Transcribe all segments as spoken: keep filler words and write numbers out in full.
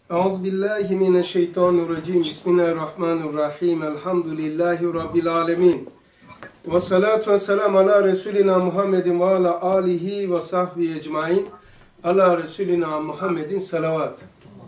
Euzubillahimineşşeytanirracim. Bismillahirrahmanirrahim. Elhamdülillahi Rabbil alemin. Ve salatu ve selam ala Resulina Muhammedin ve ala alihi ve sahbihi ecmain. Ala Resulina Muhammedin salavat.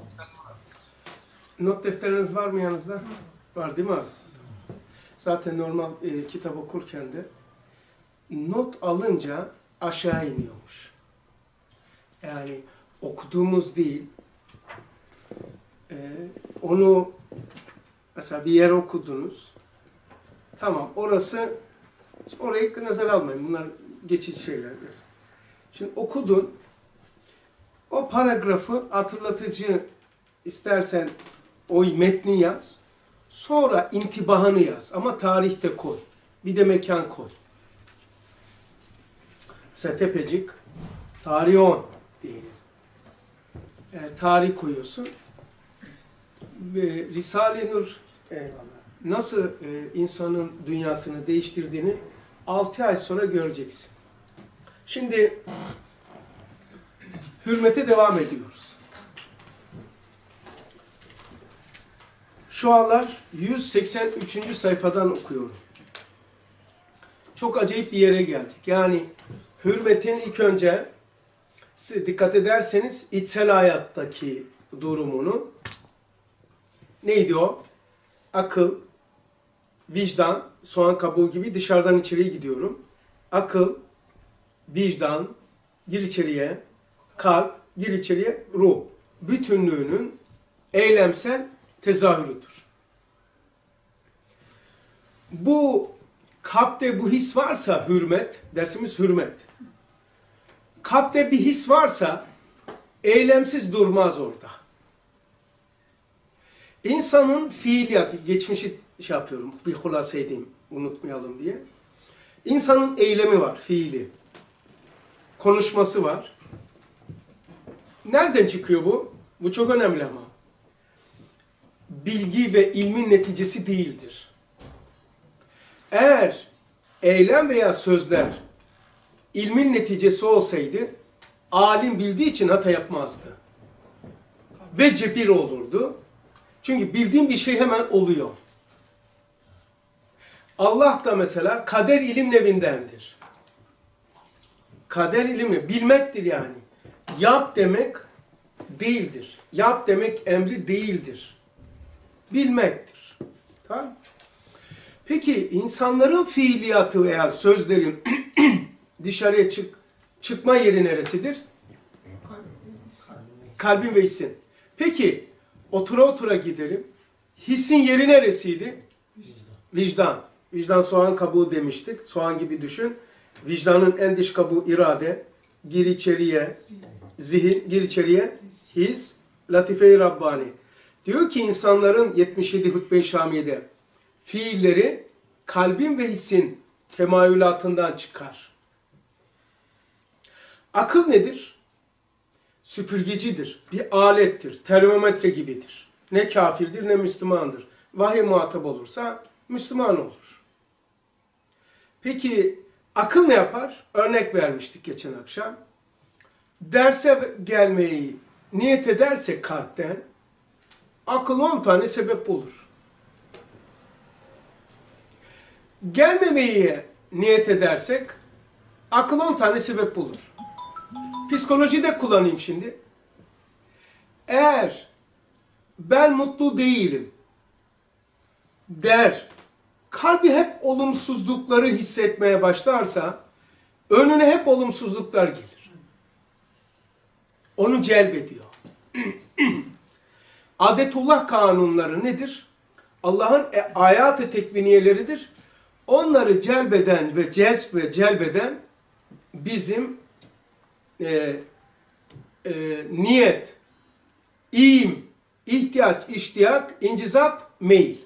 Not defteriniz var mı yanınızda? Var değil mi abi? Zaten normal e, kitap okurken de not alınca aşağı iniyormuş. Yani okuduğumuz değil, e, onu mesela bir yer okudunuz. Tamam, orası, orayı nazar almayın. Bunlar geçici şeyler. Şimdi okudun, o paragrafı hatırlatıcı istersen o metni yaz. Sonra intibahını yaz. Ama tarihte koy. Bir de mekan koy. Mesela Tepecik, tarih on diyelim. E, tarih koyuyorsun. Ve Risale-i Nur eyvallah, nasıl e, insanın dünyasını değiştirdiğini altı ay sonra göreceksin. Şimdi hürmete devam ediyoruz. Şu anlar yüz seksen üçüncü sayfadan okuyorum. Çok acayip bir yere geldik. Yani hürmetin ilk önce dikkat ederseniz içsel hayattaki durumunu, neydi o? Akıl, vicdan, soğan kabuğu gibi dışarıdan içeriye gidiyorum. Akıl, vicdan, gir içeriye, kalp, gir içeriye, ruh. Bütünlüğünün eylemsel tezahürüdür. Bu kalpte bu his varsa hürmet, dersimiz hürmet. Kalpte bir his varsa eylemsiz durmaz orada. İnsanın fiiliyatı, geçmişi şey yapıyorum, bir hulasa edeyim, unutmayalım diye. İnsanın eylemi var, fiili. Konuşması var. Nereden çıkıyor bu? Bu çok önemli ama. Bilgi ve ilmin neticesi değildir. Eğer eylem veya sözler ilmin neticesi olsaydı, alim bildiği için hata yapmazdı. Ve cebir olurdu. Çünkü bildiğin bir şey hemen oluyor. Allah da mesela kader ilim nevindendir. Kader ilmi bilmektir yani. Yap demek değildir. Yap demek emri değildir. Bilmektir. Tamam. Peki insanların fiiliyatı veya sözlerin dışarıya çık, çıkma yeri neresidir? Kalbin ve hissin. Peki otura otura gidelim. Hissin yeri neresiydi? Vicdan. Vicdan soğan kabuğu demiştik. Soğan gibi düşün. Vicdanın en dış kabuğu irade. Gir içeriye zihin, gir içeriye his, latife-i Rabbani. Diyor ki insanların yetmiş yedi Hutbe-i Şamiye'de fiilleri kalbin ve hissin temayülatından çıkar. Akıl nedir? Süpürgecidir, bir alettir, termometre gibidir. Ne kafirdir ne Müslümandır. Vahiy muhatap olursa Müslüman olur. Peki akıl ne yapar? Örnek vermiştik geçen akşam. Derse gelmeyi niyet ederse kalpten, akıl on tane sebep bulur. Gelmemeyi niyet edersek, akıl on tane sebep bulur. Psikolojide kullanayım şimdi. Eğer ben mutlu değilim der, kalbi hep olumsuzlukları hissetmeye başlarsa, önüne hep olumsuzluklar gelir. Onu celbediyor. Adetullah kanunları nedir? Allah'ın ayat-ı tekviniyeleridir. Onları celbeden ve cezb ve celbeden bizim e, e, niyet, im, ihtiyaç, iştiyak, incizap, meyil.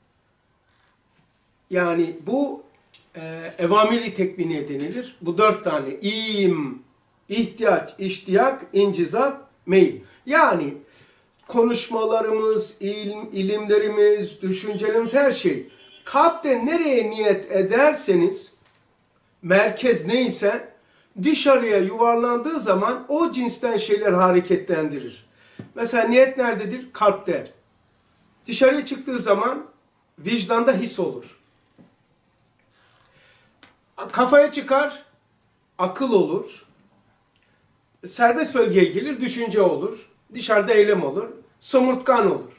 Yani bu e, evamiri tekviniye denilir. Bu dört tane. İm, ihtiyaç, iştiyak, incizap, meyil. Yani konuşmalarımız, ilim, ilimlerimiz, düşüncelerimiz, her şey. Kalpte nereye niyet ederseniz, merkez neyse, dışarıya yuvarlandığı zaman o cinsten şeyler hareketlendirir. Mesela niyet nerededir? Kalpte. Dışarıya çıktığı zaman vicdanda his olur. Kafaya çıkar, akıl olur. Serbest bölgeye gelir, düşünce olur. Dışarıda eylem olur. Somurtkan olur.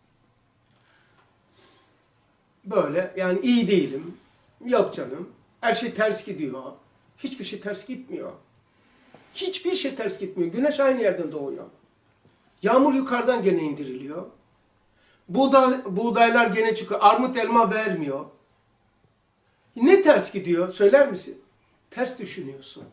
Böyle yani iyi değilim. Yok canım. Her şey ters gidiyor. Hiçbir şey ters gitmiyor. Hiçbir şey ters gitmiyor. Güneş aynı yerden doğuyor. Yağmur yukarıdan gene indiriliyor. Buğday, buğdaylar gene çıkıyor. Armut elma vermiyor. Ne ters gidiyor? Söyler misin? Ters düşünüyorsun.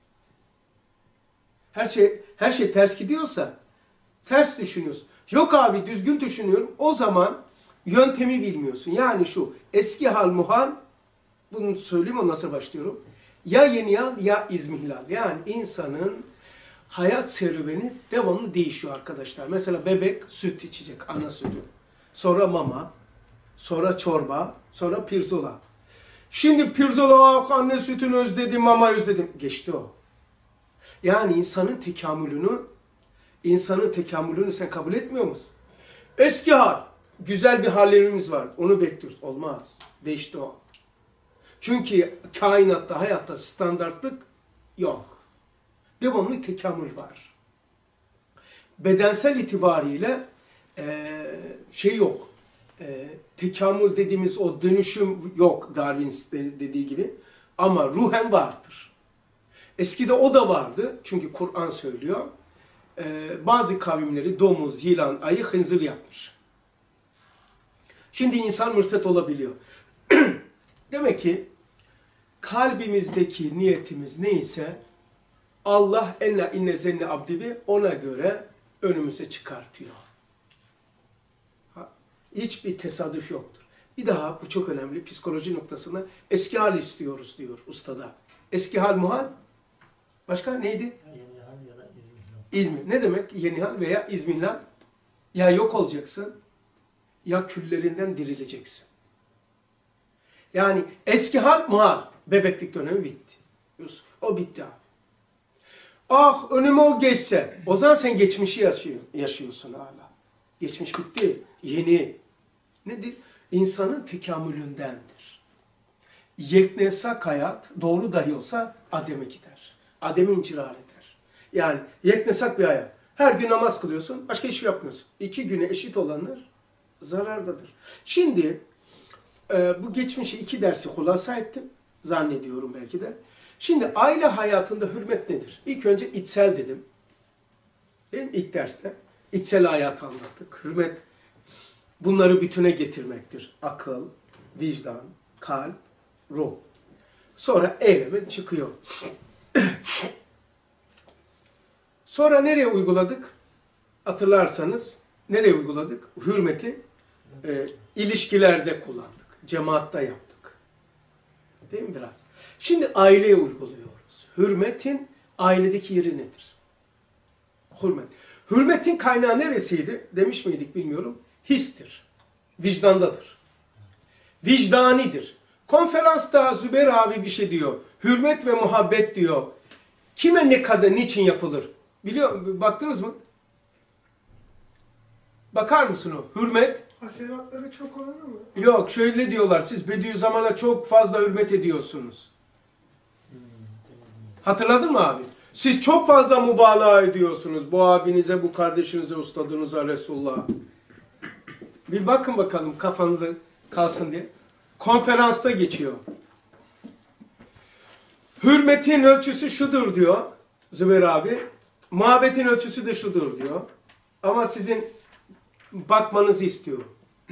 Her şey her şey ters gidiyorsa ters düşünüyorsun. Yok abi düzgün düşünüyorum. O zaman yöntemi bilmiyorsun. Yani şu eski hal muhal, bunu söyleyeyim ondan sonra başlıyorum. Ya yeni hal ya izmihlal. Yani insanın hayat serüveni devamlı değişiyor arkadaşlar. Mesela bebek süt içecek, ana sütü. Sonra mama, sonra çorba, sonra pirzola. Şimdi pirzola, anne sütünü özledim, mama özledim. Geçti o. Yani insanın tekamülünü, insanın tekamülünü sen kabul etmiyor musun? Eski hal, güzel bir hallerimiz var. Onu bekliyoruz. Olmaz. Değişti o. Çünkü kainatta, hayatta standartlık yok. Devamlı tekamül var. Bedensel itibariyle e, şey yok. E, tekamül dediğimiz o dönüşüm yok Darwin dediği gibi. Ama ruhen vardır. Eskide o da vardı. Çünkü Kur'an söylüyor. E, bazı kavimleri domuz, yılan, ayı, hınzır yapmış. Şimdi insan mürtet olabiliyor. Demek ki kalbimizdeki niyetimiz neyse Allah enna inne zenne abdibi ona göre önümüze çıkartıyor. Hiçbir tesadüf yoktur. Bir daha bu çok önemli psikoloji noktasında eski hal istiyoruz diyor ustada. Eski hal muhal. Başka neydi? Yeni hal ya da izmihlal. İzmir. Ne demek yeni hal veya izmihlal? Ya yok olacaksın ya küllerinden dirileceksin. Yani eski hal muhal. Bebeklik dönemi bitti. Yusuf o bitti abi. Ah önüme o geçse. O zaman sen geçmişi yaşıyor, yaşıyorsun hala. Geçmiş bitti. Yeni. Nedir? İnsanın tekamülündendir. Yeknesak hayat doğru dahi olsa ademe gider. Ademe incirar eder. Yani yeknesak bir hayat. Her gün namaz kılıyorsun, başka hiçbir şey yapmıyorsun. İki güne eşit olanlar zarardadır. Şimdi e, bu geçmişi iki dersi hulasa ettim. Zannediyorum belki de. Şimdi aile hayatında hürmet nedir? İlk önce içsel dedim. Değil mi? İlk derste. İçsel hayatı anlattık. Hürmet bunları bütüne getirmektir. Akıl, vicdan, kalp, ruh. Sonra eyleme çıkıyor. Sonra nereye uyguladık? Hatırlarsanız nereye uyguladık? Hürmeti e, ilişkilerde kullandık. Cemaatta yaptık. Değil mi biraz? Şimdi aileye uyguluyoruz. Hürmetin ailedeki yeri nedir? Hürmet. Hürmetin kaynağı neresiydi? Demiş miydik bilmiyorum. Histir. Vicdandadır. Vicdanidir. Konferansta Zübeyir abi bir şey diyor. Hürmet ve muhabbet diyor. Kime ne kadar, niçin yapılır? Biliyor, baktınız mı? Bakar mısın o? Hürmet. Hasenatları çok olanı mı? Yok, şöyle diyorlar. Siz Bediüzzaman'a çok fazla hürmet ediyorsunuz. Hatırladın mı abi? Siz çok fazla mübalağa ediyorsunuz. Bu abinize, bu kardeşinize, ustadınıza, Resulullah'a. Bir bakın bakalım kafanızda kalsın diye. Konferansta geçiyor. Hürmetin ölçüsü şudur diyor Zübeyir abi. Muhabbetin ölçüsü de şudur diyor. Ama sizin bakmanızı istiyor.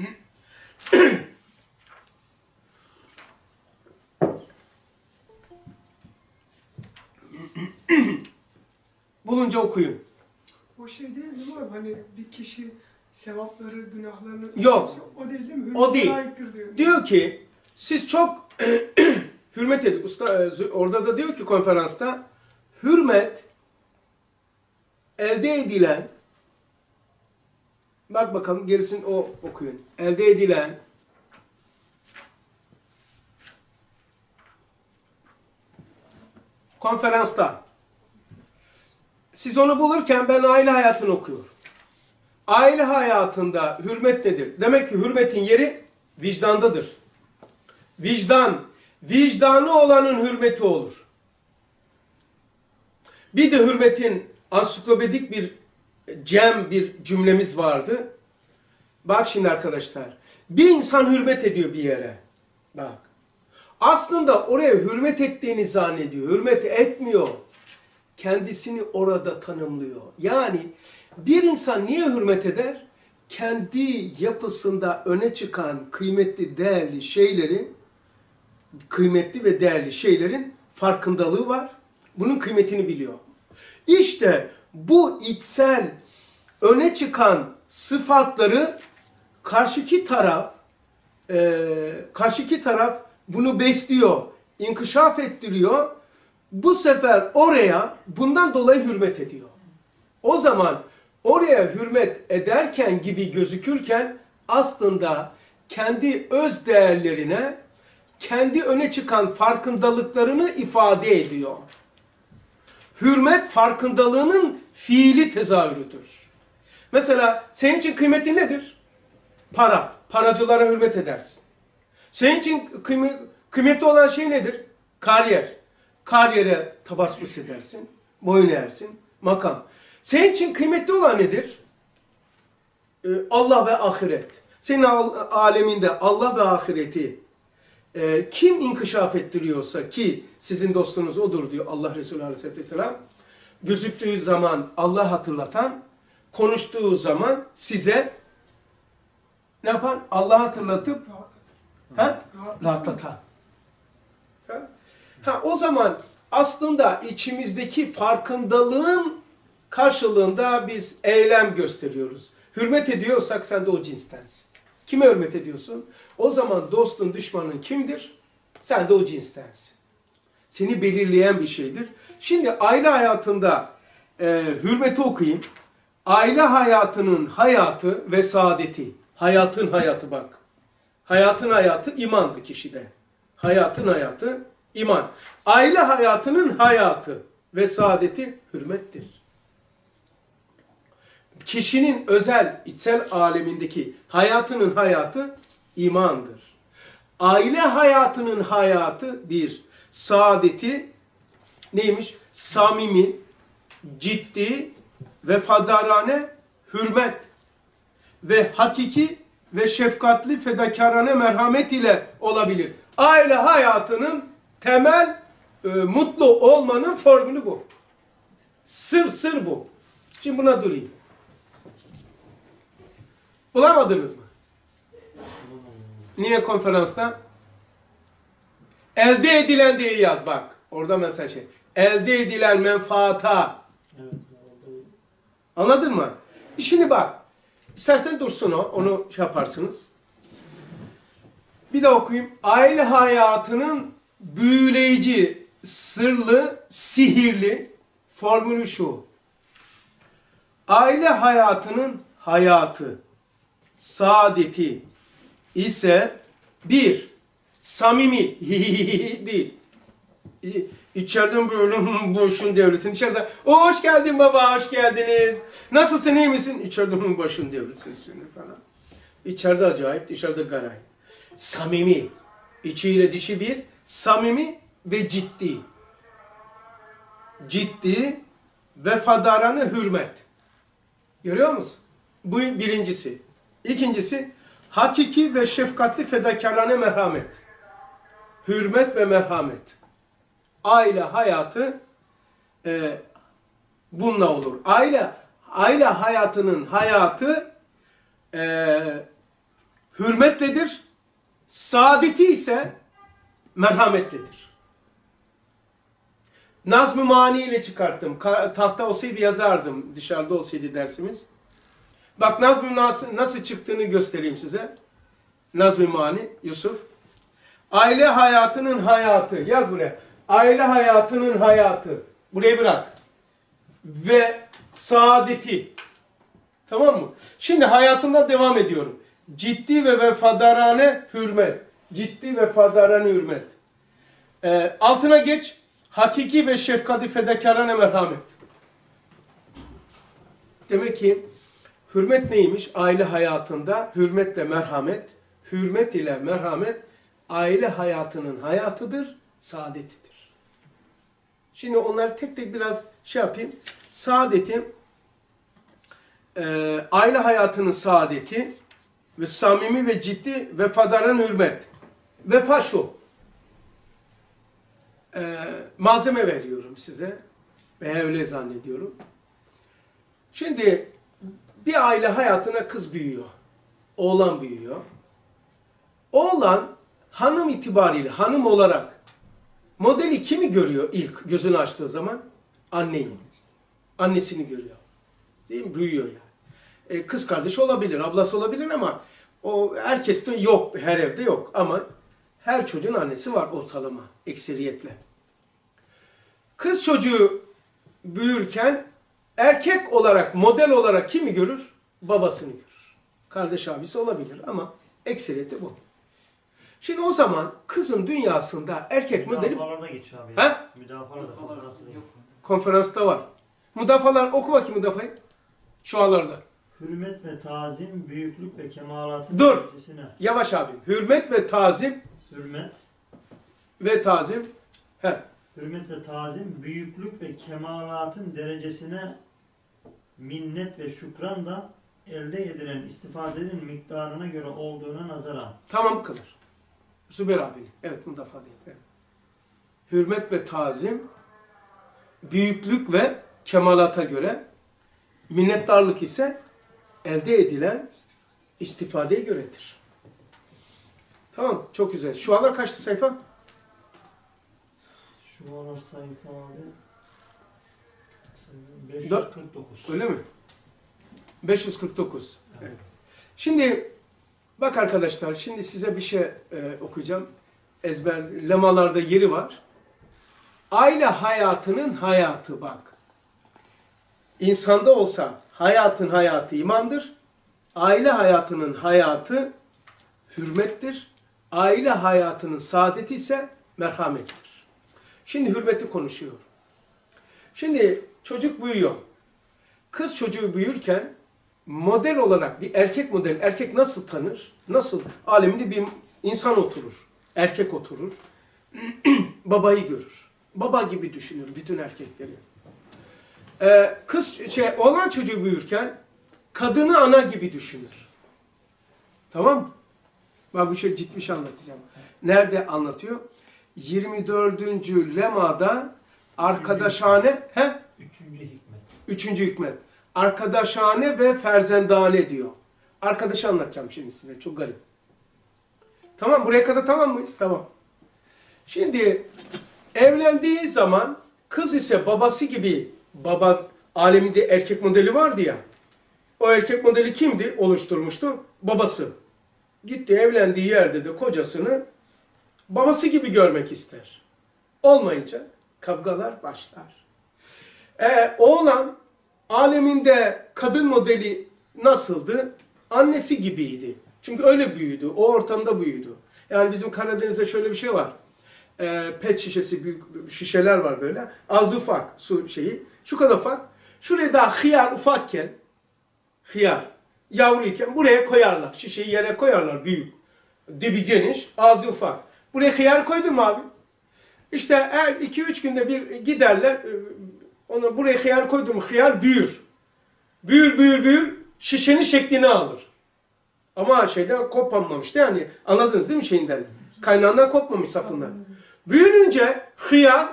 Bulunca okuyun. O şey değil değil mi abi? Hani bir kişi sevapları, günahlarını... Yok. O değil değil mi? O değil. Layıktır diyor. Diyor ki siz çok hürmet edin. Usta, orada da diyor ki konferansta hürmet elde edilen, bak bakalım gerisini o okuyun. Elde edilen konferansta siz onu bulurken ben aile hayatını okuyorum. aile hayatında hürmet nedir? Demek ki hürmetin yeri vicdandadır. Vicdan, vicdanı olanın hürmeti olur. Bir de hürmetin ansiklopedik bir cem bir cümlemiz vardı. Bak şimdi arkadaşlar, bir insan hürmet ediyor bir yere. Bak. Aslında oraya hürmet ettiğini zannediyor. Hürmet etmiyor. Kendisini orada tanımlıyor. Yani bir insan niye hürmet eder? Kendi yapısında öne çıkan kıymetli, değerli şeyleri, kıymetli ve değerli şeylerin farkındalığı var. Bunun kıymetini biliyor. İşte bu içsel, öne çıkan sıfatları karşıki taraf, e, karşıki taraf bunu besliyor, inkişaf ettiriyor. Bu sefer oraya bundan dolayı hürmet ediyor. O zaman oraya hürmet ederken gibi gözükürken aslında kendi öz değerlerine, kendi öne çıkan farkındalıklarını ifade ediyor. Hürmet farkındalığının fiili tezahürüdür. Mesela senin için kıymetli nedir? Para. Paracılara hürmet edersin. Senin için kıym kıymetli olan şey nedir? Kariyer. Kariyere tabassum edersin. Boyun eğersin. Makam. Senin için kıymetli olan nedir? Ee, Allah ve ahiret. Senin aleminde Allah ve ahireti e, kim inkişaf ettiriyorsa ki sizin dostunuz odur diyor Allah Resulü Aleyhisselatü Vesselam. Gözüktüğü zaman Allah hatırlatan, konuştuğu zaman size ne yapan? Allah hatırlatıp ha? Rahatlatan. Ha? Ha, o zaman aslında içimizdeki farkındalığın karşılığında biz eylem gösteriyoruz. Hürmet ediyorsak sen de o cinstensin. Kime hürmet ediyorsun? O zaman dostun, düşmanın kimdir? Sen de o cinstensin. Seni belirleyen bir şeydir. Şimdi aile hayatında e, hürmeti okuyayım. Aile hayatının hayatı ve saadeti. Hayatın hayatı bak. Hayatın hayatı imandı kişide. Hayatın hayatı iman. Aile hayatının hayatı ve saadeti hürmettir. Kişinin özel, içsel alemindeki hayatının hayatı imandır. Aile hayatının hayatı bir, saadeti neymiş? Samimi, ciddi, vefadarane, hürmet ve hakiki ve şefkatli, fedakarane merhamet ile olabilir. Aile hayatının temel e, mutlu olmanın formülü bu. Sır sır bu. Şimdi buna durayım. Bulamadınız mı? Niye konferansta? Elde edilen diye yaz bak. Orada mesela şey. Elde edilen menfaata. Evet, oldu. Anladın mı? Şimdi bak. İstersen dursun o. Onu şey yaparsınız. Bir de okuyayım. Aile hayatının büyüleyici, sırlı, sihirli formülü şu. Aile hayatının hayatı, saadeti ise bir, samimi değil. İçeriden böyle boşun devresin. İçeride o hoş geldin baba, hoş geldiniz. Nasılsın, iyi misin? İçeride boşun devresin falan. İçeride acayip, dışarıda garay. Samimi. İçiyle dışı bir. Samimi ve ciddi. Ciddi, vefadarane hürmet. Görüyor musun? Bu birincisi. İkincisi, hakiki ve şefkatli fedakarane merhamet. Hürmet ve merhamet. Aile hayatı e, bununla olur. Aile aile hayatının hayatı e, hürmetledir. Saadeti ise merhametledir. Nazm-ı Mani ile çıkarttım. Tahta olsaydı yazardım. Dışarıda olsaydı dersimiz. Bak Nazm-ı nasıl, nasıl çıktığını göstereyim size. Nazm-ı Mani, Yusuf. Aile hayatının hayatı. Yaz buraya. Aile hayatının hayatı. Burayı bırak. Ve saadeti. Tamam mı? Şimdi hayatımda devam ediyorum. Ciddi ve vefadarane hürmet. Ciddi ve vefadarane hürmet. Ee, altına geç. Hakiki ve şefkati fedakarane merhamet. Demek ki Hürmet neymiş? Aile hayatında hürmetle merhamet, hürmet ile merhamet aile hayatının hayatıdır, saadetidir. Şimdi onları tek tek biraz şey yapayım. Saadetim, e, aile hayatının saadeti ve samimi ve ciddi vefadarın hürmet. Vefa şu, e, malzeme veriyorum size veya öyle zannediyorum. Şimdi bir aile hayatına kız büyüyor, oğlan büyüyor. Oğlan hanım itibariyle, hanım olarak modeli kimi görüyor ilk gözünü açtığı zaman? Anneyi. Annesini görüyor. Değil mi? Büyüyor yani. E, kız kardeşi olabilir, ablası olabilir ama o herkeste yok, her evde yok. Ama her çocuğun annesi var ortalama, ekseriyetle. Kız çocuğu büyürken erkek olarak, model olarak kimi görür? Babasını görür. Kardeş abisi olabilir ama ekseriyeti bu. Şimdi o zaman kızın dünyasında erkek modeli... Müdafalarda geçiyor abi. He? Müdafalarda, konferansında yok. Konferansta var. Müdafalar, oku bakayım müdafayı. Şualarda. Hürmet ve tazim, büyüklük ve kemalatın Dur. derecesine. Yavaş abim. Hürmet ve tazim Hürmet, ve tazim. He. hürmet ve tazim, büyüklük ve kemalatın derecesine minnet ve şükran da elde edilen istifadenin miktarına göre olduğuna nazaran. Tamam bu kadar. Zübeyir abinin. Evet müdafaa değil. Evet. Hürmet ve tazim, büyüklük ve kemalata göre, minnettarlık ise elde edilen istifadeye göredir. Tamam, çok güzel. Şu anlar kaçtı sayfa? Şu aralar sayfa abi beş yüz kırk dokuz. Öyle mi? beş yüz kırk dokuz. Evet. Şimdi bak arkadaşlar, şimdi size bir şey e, okuyacağım. Ezberlemalarda yeri var. Aile hayatının hayatı bak. İnsanda olsa hayatın hayatı imandır. Aile hayatının hayatı hürmettir. Aile hayatının saadeti ise merhamettir. Şimdi hürmeti konuşuyorum. Şimdi çocuk büyüyor. Kız çocuğu büyürken model olarak bir erkek model, erkek nasıl tanır? Nasıl? Aleminde bir insan oturur. Erkek oturur. Babayı görür. Baba gibi düşünür bütün erkekleri. Ee, kız şey, oğlan çocuğu büyürken kadını ana gibi düşünür. Tamam mı? Bak bu şey ciddi bir şey anlatacağım. Nerede anlatıyor? yirmi dördüncü lemada arkadaşane, he? Üçüncü hikmet. Üçüncü hikmet. Arkadaşane ve ferzendane diyor. Arkadaşı anlatacağım şimdi size. Çok garip. Tamam, buraya kadar tamam mıyız? Tamam. Şimdi evlendiği zaman kız ise babası gibi, baba aleminde erkek modeli vardı ya. O erkek modeli kimdi? Oluşturmuştu. Babası. Gitti evlendiği yerde de kocasını babası gibi görmek ister. Olmayınca kavgalar başlar. Ee, oğlan aleminde kadın modeli nasıldı? Annesi gibiydi. Çünkü öyle büyüdü. O ortamda büyüdü. Yani bizim Karadeniz'de şöyle bir şey var. Ee, pet şişesi, büyük şişeler var böyle. Az ufak su şeyi. Şu kadar ufak. Şuraya daha hıyar ufakken, hıyar yavruyken buraya koyarlar. Şişeyi yere koyarlar büyük. Dibi geniş, ağzı ufak. Buraya hıyar koydun mu abi? İşte her iki üç günde bir giderler. Ona buraya hıyar koydun mu hıyar büyür. Büyür büyür büyür şişenin şeklini alır. Ama şeyden kopmamıştı yani. Anladınız değil mi şeyinden? Kaynağından kopmamış sapından. Büyününce hıyar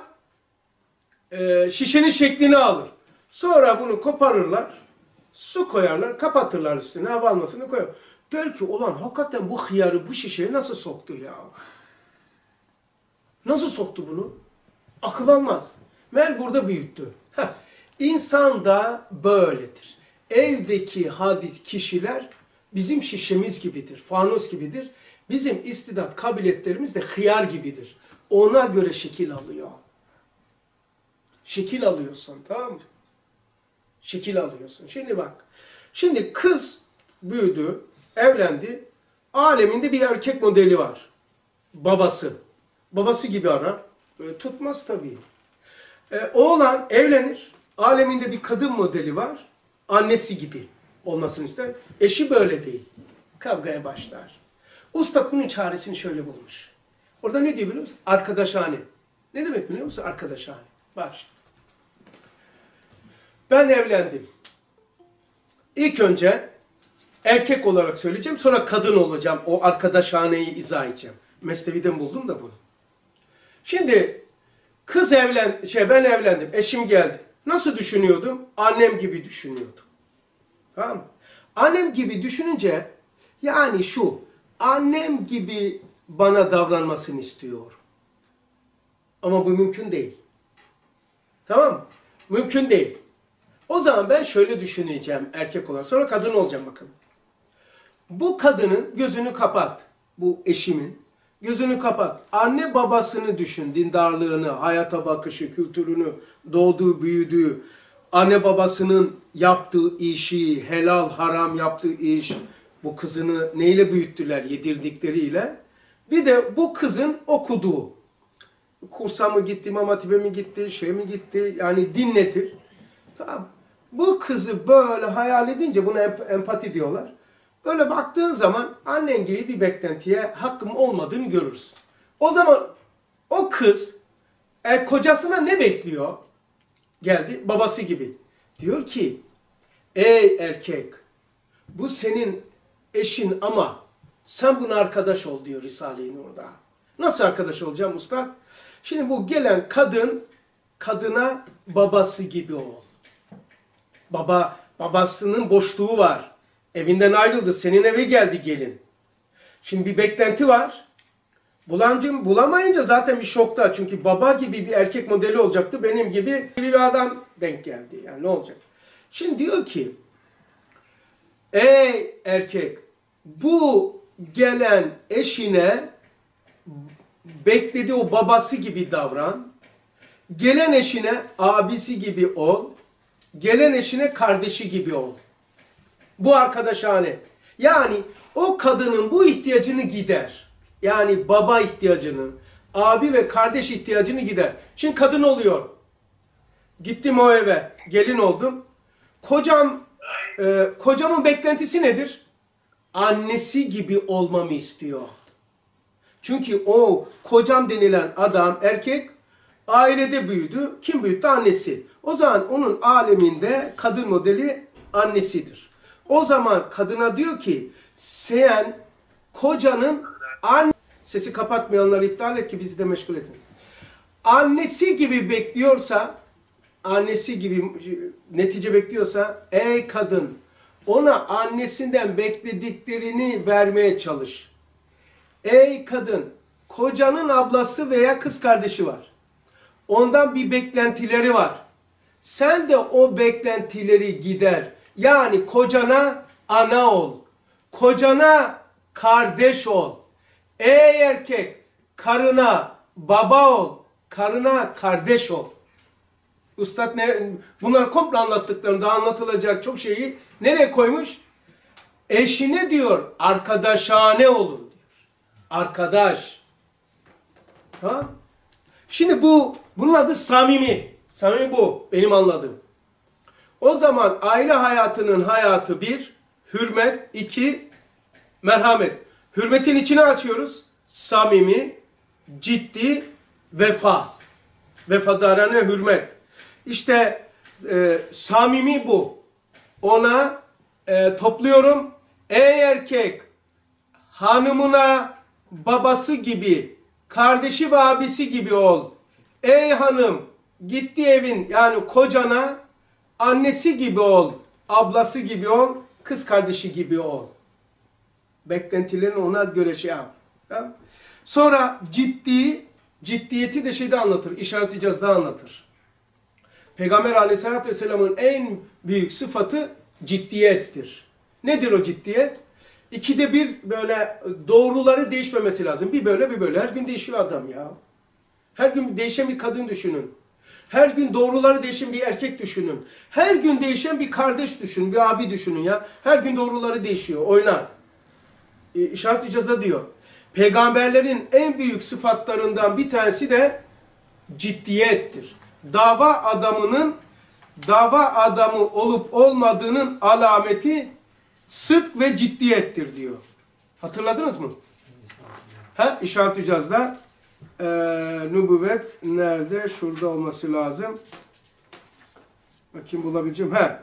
e, şişenin şeklini alır. Sonra bunu koparırlar. Su koyarlar, kapatırlar üstüne, hava almasını koyar. Der ki ulan hakikaten bu hıyarı bu şişeye nasıl soktu ya? Nasıl soktu bunu? Akıl almaz. Meğer burada büyüttü. Heh. İnsan da böyledir. Evdeki hadis kişiler bizim şişemiz gibidir, fanus gibidir. Bizim istidat kabiliyetlerimiz de hıyar gibidir. Ona göre şekil alıyor. Şekil alıyorsun, tamam mı? Şekil alıyorsun. Şimdi bak. Şimdi kız büyüdü, evlendi. Aleminde bir erkek modeli var. Babası. Babası gibi arar. Böyle tutmaz tabii. Ee, oğlan evlenir. Aleminde bir kadın modeli var. Annesi gibi. olmasını ister. Eşi böyle değil. Kavgaya başlar. Ustad bunun çaresini şöyle bulmuş. Orada ne diyor biliyor musun? Arkadaşhane. Ne demek biliyor musun? Arkadaşhane. Bak. Ben evlendim. İlk önce erkek olarak söyleyeceğim, sonra kadın olacağım. O arkadaşhaneyi izah edeceğim. Mesnevi'den buldum da bunu. Şimdi kız evlen, şey ben evlendim, eşim geldi. Nasıl düşünüyordum? Annem gibi düşünüyordum. Tamam mı? Annem gibi düşününce, yani şu, annem gibi bana davranmasını istiyor. Ama bu mümkün değil. Tamam mı? Mümkün değil. O zaman ben şöyle düşüneceğim erkek olarak. Sonra kadın olacağım bakın. Bu kadının gözünü kapat. Bu eşimin. Gözünü kapat. Anne babasını düşün. Dindarlığını, hayata bakışı, kültürünü, doğduğu, büyüdüğü, anne babasının yaptığı işi, helal haram yaptığı iş, bu kızını neyle büyüttüler? Yedirdikleriyle. Bir de bu kızın okuduğu. Kursa mı gitti, İmam Hatip'e mi gitti, şey mi gitti? Yani din nedir? Tamam. Bu kızı böyle hayal edince buna empati diyorlar. Böyle baktığın zaman annen gibi bir beklentiye hakkım olmadığını görürsün. O zaman o kız er kocasına ne bekliyor? Geldi babası gibi. Diyor ki ey erkek bu senin eşin ama sen buna arkadaş ol diyor Risale-i Nur'da. Nasıl arkadaş olacağım ustad? Şimdi bu gelen kadın kadına babası gibi ol. Baba, babasının boşluğu var. Evinden ayrıldı. Senin eve geldi gelin. Şimdi bir beklenti var. Bulancım bulamayınca zaten bir şokta. Çünkü baba gibi bir erkek modeli olacaktı. Benim gibi bir adam denk geldi. Yani ne olacak? Şimdi diyor ki ey erkek bu gelen eşine beklediği o babası gibi davran. Gelen eşine abisi gibi ol. Gelen eşine kardeşi gibi ol. Bu arkadaşhane. Yani o kadının bu ihtiyacını gider. Yani baba ihtiyacını, abi ve kardeş ihtiyacını gider. Şimdi kadın oluyor. Gittim o eve, gelin oldum. Kocam, e, kocamın beklentisi nedir? Annesi gibi olmamı istiyor. Çünkü o kocam denilen adam, erkek, ailede büyüdü. Kim büyüttü? Annesi. O zaman onun aleminde kadın modeli annesidir. O zaman kadına diyor ki sen kocanın anne... Sesi kapatmayanları iptal et ki bizi de meşgul etmesin. Annesi gibi bekliyorsa, annesi gibi netice bekliyorsa ey kadın ona annesinden beklediklerini vermeye çalış. Ey kadın kocanın ablası veya kız kardeşi var. Ondan bir beklentileri var. Sen de o beklentileri gider. Yani kocana ana ol. Kocana kardeş ol. Ey erkek karına baba ol. Karına kardeş ol. Üstad ne, bunlar komple anlattıklarımda anlatılacak çok şeyi nereye koymuş? Eşine diyor arkadaşhane olun diyor. Arkadaş. Tamam. Şimdi bu bunun adı samimi. Samimi bu benim anladığım. O zaman aile hayatının hayatı bir, hürmet, iki, merhamet. Hürmetin içine açıyoruz. Samimi, ciddi, vefa. Vefadarane hürmet. İşte e, samimi bu. Ona e, topluyorum. Ey erkek, hanımına babası gibi, kardeşi ve abisi gibi ol. Ey hanım, gitti evin yani kocana annesi gibi ol, ablası gibi ol, kız kardeşi gibi ol. Beklentilerini ona göre şey yap. Tamam? Sonra ciddi, ciddiyeti de şeyde anlatır, İşaret-i Caz'da anlatır. Peygamber Aleyhisselatü Vesselam'ın en büyük sıfatı ciddiyettir. Nedir o ciddiyet? İkide bir böyle doğruları değişmemesi lazım. Bir böyle bir böyle. Her gün değişiyor adam ya. Her gün değişen bir kadın düşünün. Her gün doğruları değişen bir erkek düşünün. Her gün değişen bir kardeş düşünün, bir abi düşünün ya. Her gün doğruları değişiyor, oynak. İşaret-i Caz'da diyor. Peygamberlerin en büyük sıfatlarından bir tanesi de ciddiyettir. Dava adamının dava adamı olup olmadığının alameti sıdk ve ciddiyettir diyor. Hatırladınız mı? Ha, İşaret-ü İcaz'da e, nübüvvet nerede? Şurada olması lazım. Bakayım bulabileceğim. Ha.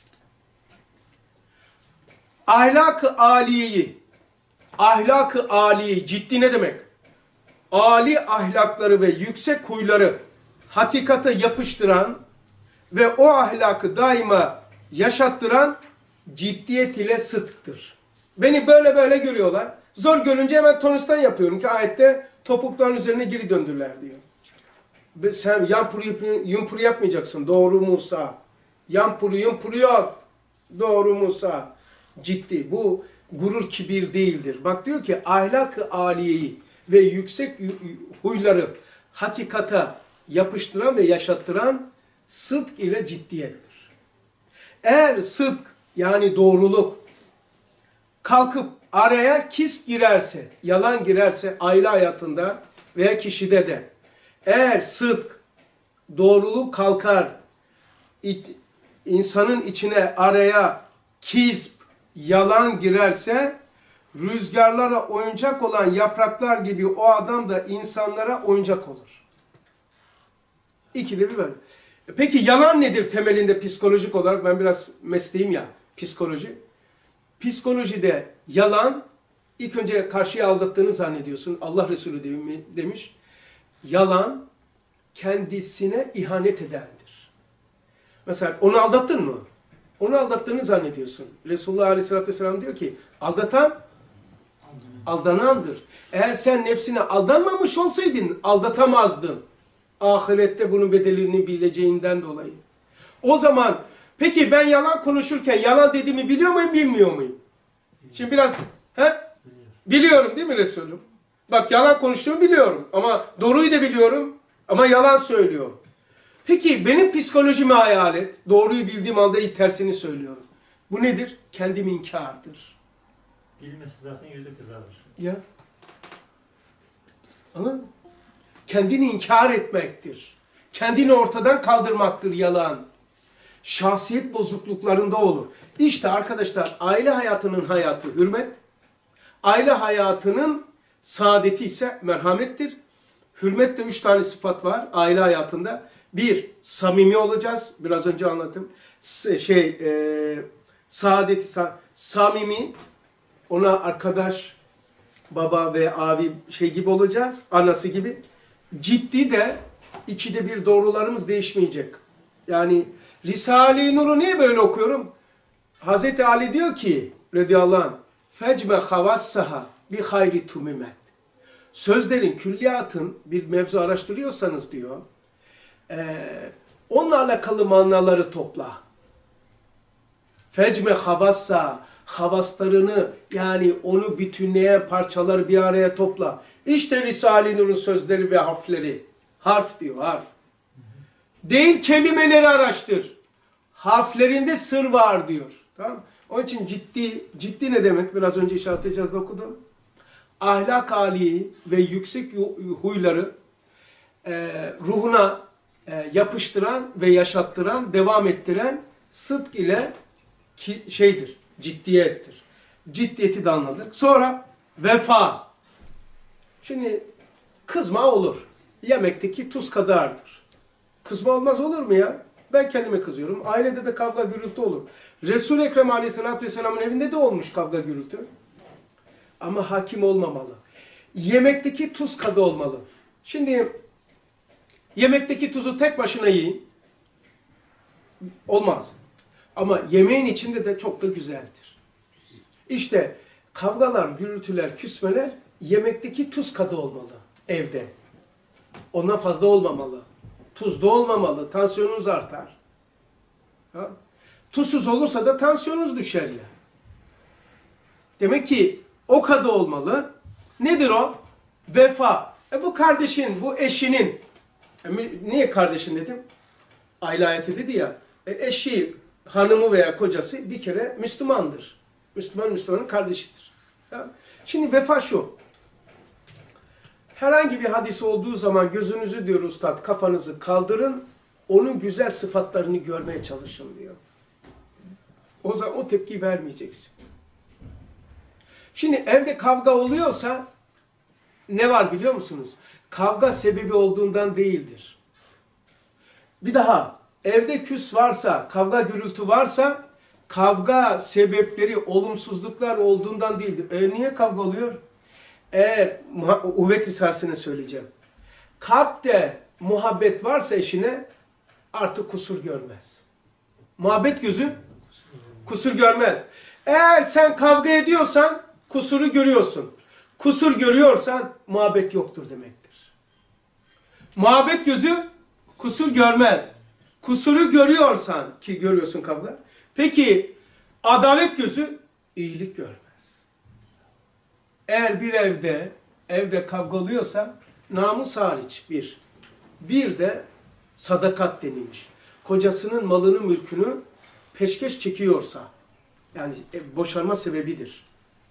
Ahlak-ı âliyeyi, ahlak-ı âliyeyi, ciddi ne demek? Âli ahlakları ve yüksek huyları hakikate yapıştıran ve o ahlakı daima yaşattıran ciddiyet ile sıdktır. Beni böyle böyle görüyorlar. Zor görünce hemen tonustan yapıyorum ki ayette topukların üzerine geri döndüler diyor. Sen yampuru yumpuru yapmayacaksın. Doğru Musa. Yampuru yumpuru yok. Doğru Musa. Ciddi. Bu gurur kibir değildir. Bak diyor ki ahlak-ı âliyeyi ve yüksek huyları hakikata yapıştıran ve yaşattıran sıdk ile ciddiyettir. Eğer sıdk yani doğruluk kalkıp araya kisp girerse, yalan girerse aile hayatında veya kişide de eğer sıdk, doğruluk kalkar, insanın içine araya kisp, yalan girerse rüzgarlara oyuncak olan yapraklar gibi o adam da insanlara oyuncak olur. İkide bir böyle. Peki yalan nedir temelinde psikolojik olarak? Ben biraz mesleğim ya, psikoloji. Psikolojide yalan, ilk önce karşıya aldattığını zannediyorsun. Allah Resulü demiş, yalan kendisine ihanet edendir. Mesela onu aldattın mı? Onu aldattığını zannediyorsun. Resulullah Aleyhisselatü Vesselam diyor ki, aldatan aldanandır. Eğer sen nefsine aldanmamış olsaydın, aldatamazdın. Ahirette bunun bedelini bileceğinden dolayı. O zaman, peki ben yalan konuşurken yalan dediğimi biliyor muyum, bilmiyor muyum? Şimdi biraz, he? Biliyorum değil mi Resulüm? Bak yalan konuştuğumu biliyorum ama doğruyu da biliyorum ama yalan söylüyorum. Peki benim psikolojimi hayal et. Doğruyu bildiğim halde tersini söylüyorum. Bu nedir? Kendim inkardır. Bilmesi zaten yüzü kızarır. Ya. Anladın mı? Kendini inkar etmektir. Kendini ortadan kaldırmaktır yalan. Şahsiyet bozukluklarında olur. İşte arkadaşlar aile hayatının hayatı hürmet. Aile hayatının saadeti ise merhamettir. Hürmette üç tane sıfat var aile hayatında. Bir, samimi olacağız. Biraz önce anlattım. Şey, e, saadeti, sa samimi, ona arkadaş, baba ve abi şey gibi olacak, anası gibi. Ciddi de ikide bir doğrularımız değişmeyecek. Yani Risale-i Nur'u niye böyle okuyorum? Hazreti Ali diyor ki, radıyallahu anh, fecme havassaha bi hayri tumimet. Sözlerin, külliyatın bir mevzu araştırıyorsanız diyor, Ee, onunla alakalı manaları topla. Fecme havassa, havaslarını yani onu bütünleyen parçaları bir araya topla. İşte Risale-i Nur'un sözleri ve harfleri. Harf diyor, harf. Değil kelimeleri araştır. Harflerinde sır var diyor. Tamam? Onun için ciddi, ciddi ne demek? Biraz önce işaret edeceğiz okudum. Ahlak âliyi ve yüksek huyları e, ruhuna e, yapıştıran ve yaşattıran, devam ettiren sıdk ile ki, şeydir, ciddiyettir. Ciddiyeti de anladık. Sonra vefa. Şimdi kızma olur. Yemekteki tuz kadardır. Kızma olmaz olur mu ya? Ben kendime kızıyorum. Ailede de kavga gürültü olur. Resul-i Ekrem Aleyhisselatü Vesselam'ın evinde de olmuş kavga gürültü. Ama hakim olmamalı. Yemekteki tuz kadı olmalı. Şimdi yemekteki tuzu tek başına yiyin. Olmaz. Ama yemeğin içinde de çok da güzeldir. İşte kavgalar, gürültüler, küsmeler yemekteki tuz kadı olmalı evde. Ondan fazla olmamalı. Tuzlu olmamalı. Tansiyonunuz artar. Ha? Tuzsuz olursa da tansiyonunuz düşer ya. Demek ki o kadı olmalı. Nedir o? Vefa. E bu kardeşin, bu eşinin. E niye kardeşin dedim? Aile hayatı dedi ya. E eşi, hanımı veya kocası bir kere Müslümandır. Müslüman, Müslümanın kardeşidir. Ha? Şimdi vefa şu. Herhangi bir hadis olduğu zaman gözünüzü diyor ustad, kafanızı kaldırın, onun güzel sıfatlarını görmeye çalışın diyor. O zaman o tepkiyi vermeyeceksin. Şimdi evde kavga oluyorsa ne var biliyor musunuz? Kavga sebebi olduğundan değildir. Bir daha evde küs varsa, kavga gürültü varsa kavga sebepleri, olumsuzluklar olduğundan değildir. E niye kavga oluyor? Eğer Uhvet Risalesi'ne söyleyeceğim. Kalpte muhabbet varsa eşine artık kusur görmez. Muhabbet gözü kusur görmez. Eğer sen kavga ediyorsan kusuru görüyorsun. Kusur görüyorsan muhabbet yoktur demektir. Muhabbet gözü kusur görmez. Kusuru görüyorsan ki görüyorsun kavga. Peki adalet gözü iyilik görmez. Eğer bir evde evde kavga oluyorsa namus hariç bir. Bir de sadakat denilmiş. Kocasının malını mülkünü peşkeş çekiyorsa yani boşanma sebebidir.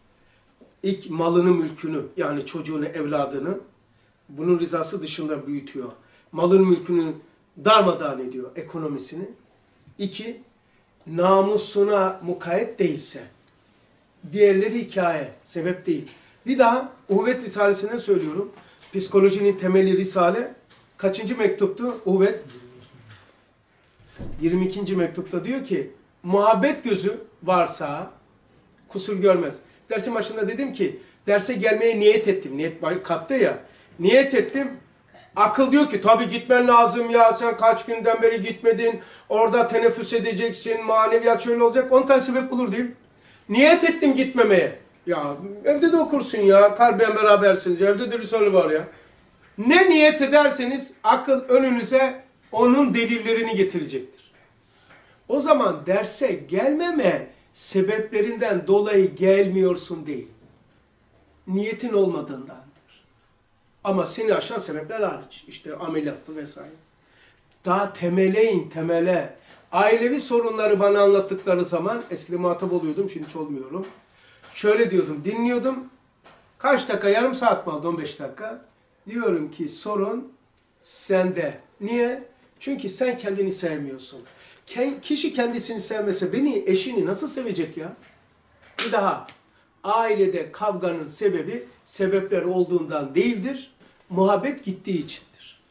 İlk malını mülkünü yani çocuğunu evladını bunun rızası dışında büyütüyor. Malın mülkünü darmadağın ediyor ekonomisini. İki, namusuna mukayyet değilse. Diğerleri hikaye, sebep değil. Bir daha Uhvet Risalesi'ne söylüyorum. Psikolojinin temeli Risale. Kaçıncı mektuptu Uhvet? yirmi ikinci mektupta diyor ki muhabbet gözü varsa kusur görmez. Dersin başında dedim ki derse gelmeye niyet ettim. Niyet kalpte ya. Niyet ettim. Akıl diyor ki tabii gitmen lazım ya sen kaç günden beri gitmedin. Orada teneffüs edeceksin. Maneviyat şöyle olacak. on tane sebep bulur diyeyim. Niyet ettim gitmemeye. Ya evde de okursun ya. Kalben berabersiniz. Evde de Risale var ya. Ne niyet ederseniz akıl önünüze onun delillerini getirecektir. O zaman derse gelmeme sebeplerinden dolayı gelmiyorsun değil. Niyetin olmadığındandır. Ama seni aşan sebepler hariç. İşte ameliyattı vesaire. Daha temele in, temele. Ailevi sorunları bana anlattıkları zaman, eskiden muhatap oluyordum, şimdi hiç olmuyorum. Şöyle diyordum, dinliyordum. Kaç dakika, yarım saat mi aldı, on beş dakika. Diyorum ki sorun sende. Niye? Çünkü sen kendini sevmiyorsun. Kişi kendisini sevmese beni, eşini nasıl sevecek ya? Bir daha. Ailede kavganın sebebi, sebepler olduğundan değildir. Muhabbet gittiği içindir.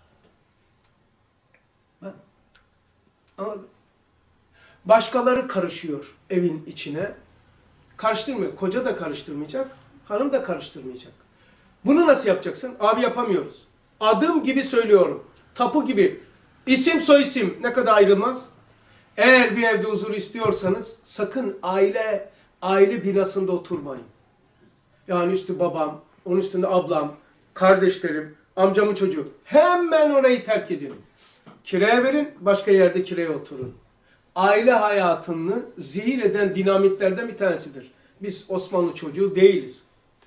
Bak. Anladın? Başkaları karışıyor evin içine. Karıştırmıyor. Koca da karıştırmayacak, hanım da karıştırmayacak. Bunu nasıl yapacaksın? Abi yapamıyoruz. Adım gibi söylüyorum. Tapu gibi. İsim soyisim ne kadar ayrılmaz? Eğer bir evde huzur istiyorsanız sakın aile aile binasında oturmayın. Yani üstü babam, onun üstünde ablam, kardeşlerim, amcamın çocuğu. Hemen orayı terk edin. Kiraya verin, başka yerde kiraya oturun. Aile hayatını zehir eden dinamitlerden bir tanesidir. Biz Osmanlı çocuğu değiliz.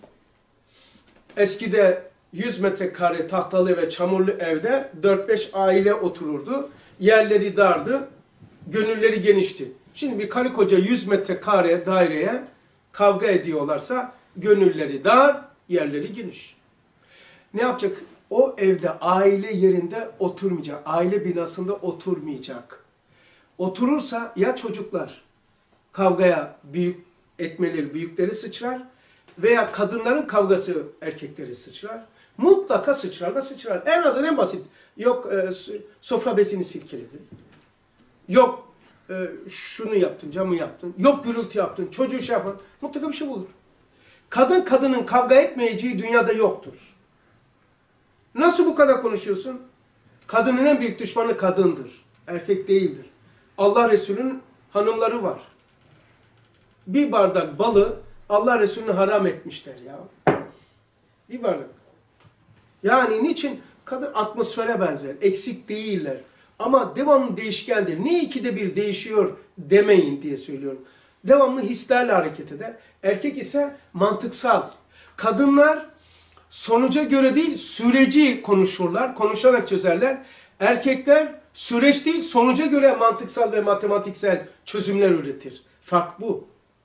Eskide yüz metrekare tahtalı ve çamurlu evde dört beş aile otururdu. Yerleri dardı, gönülleri genişti. Şimdi bir karı koca yüz metrekare daireye kavga ediyorlarsa gönülleri dar, yerleri geniş. Ne yapacak? O evde aile yerinde oturmayacak, aile binasında oturmayacak. Oturursa ya çocuklar kavgaya büyük etmeleri büyükleri sıçrar veya kadınların kavgası erkekleri sıçrar. Mutlaka sıçrar da sıçrar. En azından en basit. Yok e, sofra bezini silkeledin. Yok e, şunu yaptın, camı yaptın. Yok gürültü yaptın, çocuğu şey yapın. Mutlaka bir şey bulur. Kadın kadının kavga etmeyeceği dünyada yoktur. Nasıl bu kadar konuşuyorsun? Kadının en büyük düşmanı kadındır. Erkek değildir. Allah Resulü'nün hanımları var. Bir bardak balı Allah Resulü'nü haram etmişler ya. Bir bardak. Yani niçin? Kadın atmosfere benzer. Eksik değiller. Ama devamlı değişkendir. Niye ikide bir değişiyor demeyin diye söylüyorum. Devamlı hislerle hareket eder. Erkek ise mantıksal. Kadınlar sonuca göre değil süreci konuşurlar. Konuşarak çözerler. Erkekler süreç değil sonuca göre mantıksal ve matematiksel çözümler üretir. Fark bu.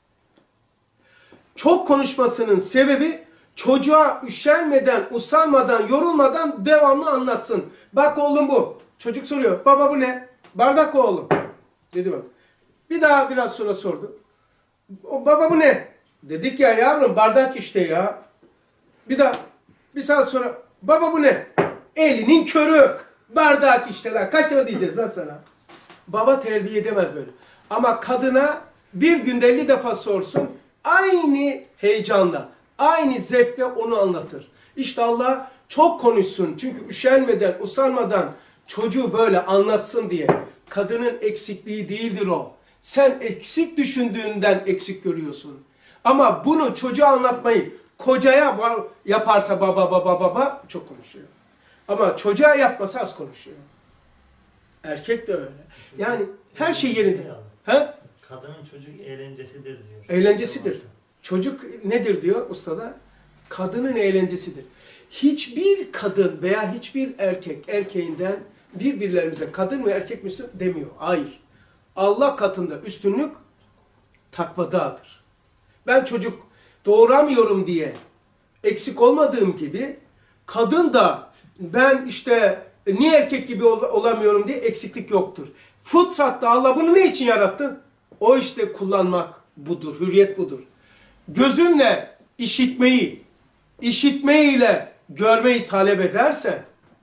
Çok konuşmasının sebebi çocuğa üşenmeden, usanmadan, yorulmadan devamlı anlatsın. Bak oğlum bu. Çocuk soruyor. Baba bu ne? Bardak oğlum. Dedi bak. Bir daha biraz sonra sordu. O, baba bu ne? Dedik ya yavrum bardak işte ya. Bir daha bir saat sonra baba bu ne? Elinin körü. Bardak işte lan. Kaç defa diyeceğiz lan sana? Baba terbiye edemez böyle. Ama kadına bir günde elli defa sorsun. Aynı heyecanla, aynı zevkle onu anlatır. İşte Allah çok konuşsun. Çünkü üşenmeden, usanmadan çocuğu böyle anlatsın diye. Kadının eksikliği değildir o. Sen eksik düşündüğünden eksik görüyorsun. Ama bunu çocuğa anlatmayı kocaya yaparsa baba baba baba çok konuşuyor. Ama çocuğa yapmasa az konuşuyor. Erkek de öyle. Yani her şey yerinde. He? Kadının çocuk eğlencesidir diyor. Eğlencesidir. Çocuk nedir diyor ustada? Kadının eğlencesidir. Hiçbir kadın veya hiçbir erkek erkeğinden birbirlerimize kadın mı erkek mi üstün demiyor. Hayır. Allah katında üstünlük takvadadır. Ben çocuk doğuramıyorum diye eksik olmadığım gibi kadın da ben işte niye erkek gibi ol olamıyorum diye eksiklik yoktur. Fıtratta Allah bunu ne için yarattı? O işte kullanmak budur, hürriyet budur. Gözünle işitmeyi, işitmeyle görmeyi talep edersen,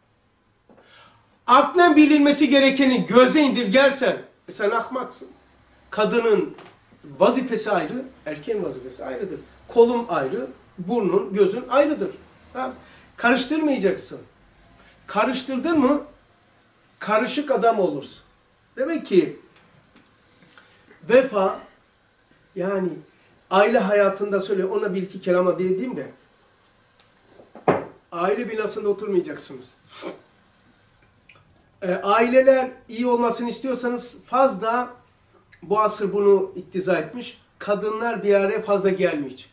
aklen bilinmesi gerekeni göze indirgersen, e sen ahmaksın. Kadının vazifesi ayrı, erkeğin vazifesi ayrıdır. Kolum ayrı, burnun, gözün ayrıdır. Tamam? Karıştırmayacaksın. Karıştırdın mı, karışık adam olursun. Demek ki vefa, yani aile hayatında söyle ona bir iki kelama dediğim de aile binasında oturmayacaksınız. E, aileler iyi olmasını istiyorsanız fazla bu asır bunu iktiza etmiş. Kadınlar bir araya fazla gelmeyecek.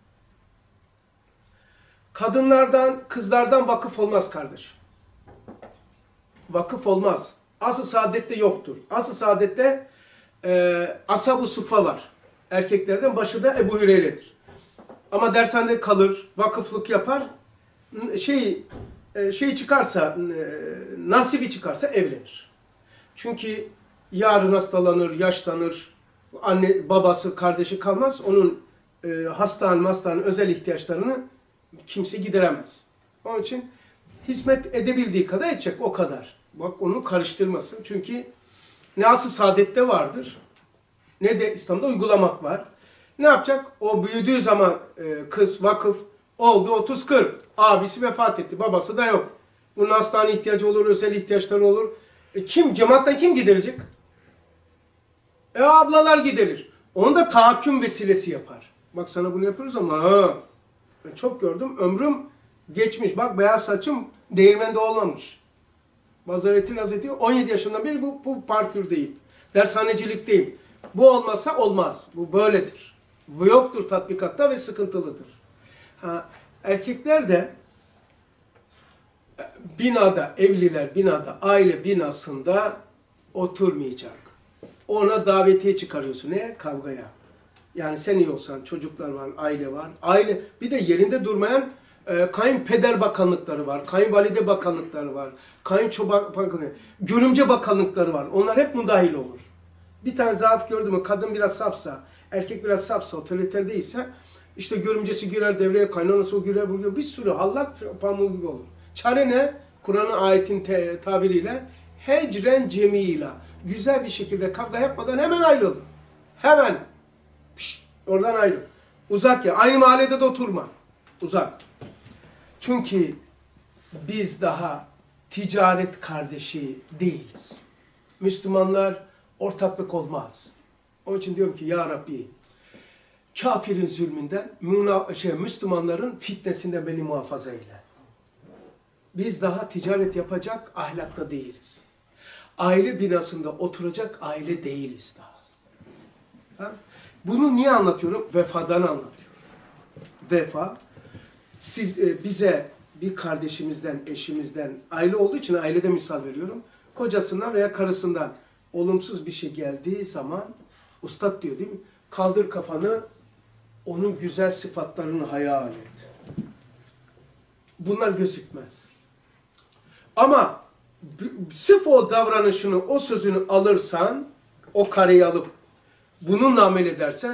Kadınlardan, kızlardan vakıf olmaz kardeşim. Vakıf olmaz. Asıl saadette yoktur. Asıl saadette e, ashab-ı suffa var. Erkeklerden başı da Ebu Hüreyre'dir. Ama dershanede kalır, vakıflık yapar. Şey şey çıkarsa, nasibi çıkarsa evlenir. Çünkü yarın hastalanır, yaşlanır, anne, babası, kardeşi kalmaz. Onun e, hastane, hastane özel ihtiyaçlarını kimse gideremez. Onun için hizmet edebildiği kadar edecek, o kadar. Bak onu karıştırmasın. Çünkü ne asıl saadette vardır, ne de İslam'da uygulamak var. Ne yapacak? O büyüdüğü zaman e, kız vakıf oldu otuz kırk. Abisi vefat etti. Babası da yok. Bunun hastane ihtiyacı olur, özel ihtiyaçları olur. E, kim? Cemaatten kim giderecek? E ablalar giderir. Onu da tahakküm vesilesi yapar. Bak sana bunu yapıyoruz ama ha. Ben çok gördüm. Ömrüm geçmiş. Bak beyaz saçım değirmende olmamış. Mazaretin Hazreti on yedi yaşından beri bu, bu parkürdeyim. Dershanecilikteyim. Bu olmasa olmaz. Bu böyledir. Bu yoktur tatbikatta ve sıkıntılıdır. Ha, erkekler de binada, evliler binada, aile binasında oturmayacak. Ona davetiye çıkarıyorsun. Ne? Kavgaya. Yani sen iyi olsan, çocuklar var, aile var. Aile, bir de yerinde durmayan e, kayınpeder bakanlıkları var, kayınvalide bakanlıkları var, kayınçoba bakanlıkları, görümce bakanlıkları var. Onlar hep müdahil olur. Bir tane zaaf gördü mü, kadın biraz safsa, erkek biraz safsa, otoriter değilse, işte görümcesi girer devreye, kaynanası o girer, buraya bir sürü hallak pamuğu gibi olur. Çare ne? Kur'an'ın ayetin te, tabiriyle hecren cemila. Güzel bir şekilde kavga yapmadan hemen ayrıl. Hemen. Pişt, oradan ayrıl. Uzak ya. Aynı mahallede de oturma. Uzak. Çünkü biz daha ticaret kardeşi değiliz. Müslümanlar ortaklık olmaz. Onun için diyorum ki ya Rabbi, kafirin zulmünden, şey, Müslümanların fitnesinden beni muhafaza eyle. Biz daha ticaret yapacak ahlakta değiliz. Aile binasında oturacak aile değiliz daha. Ha? Bunu niye anlatıyorum? Vefadan anlatıyorum. Vefa, siz e, bize bir kardeşimizden, eşimizden, aile olduğu için ailede misal veriyorum. Kocasından veya karısından olumsuz bir şey geldiği zaman, ustad diyor değil mi? Kaldır kafanı, onun güzel sıfatlarını hayal et. Bunlar gözükmez. Ama sırf o davranışını, o sözünü alırsan, o kareyi alıp bununla amel edersen,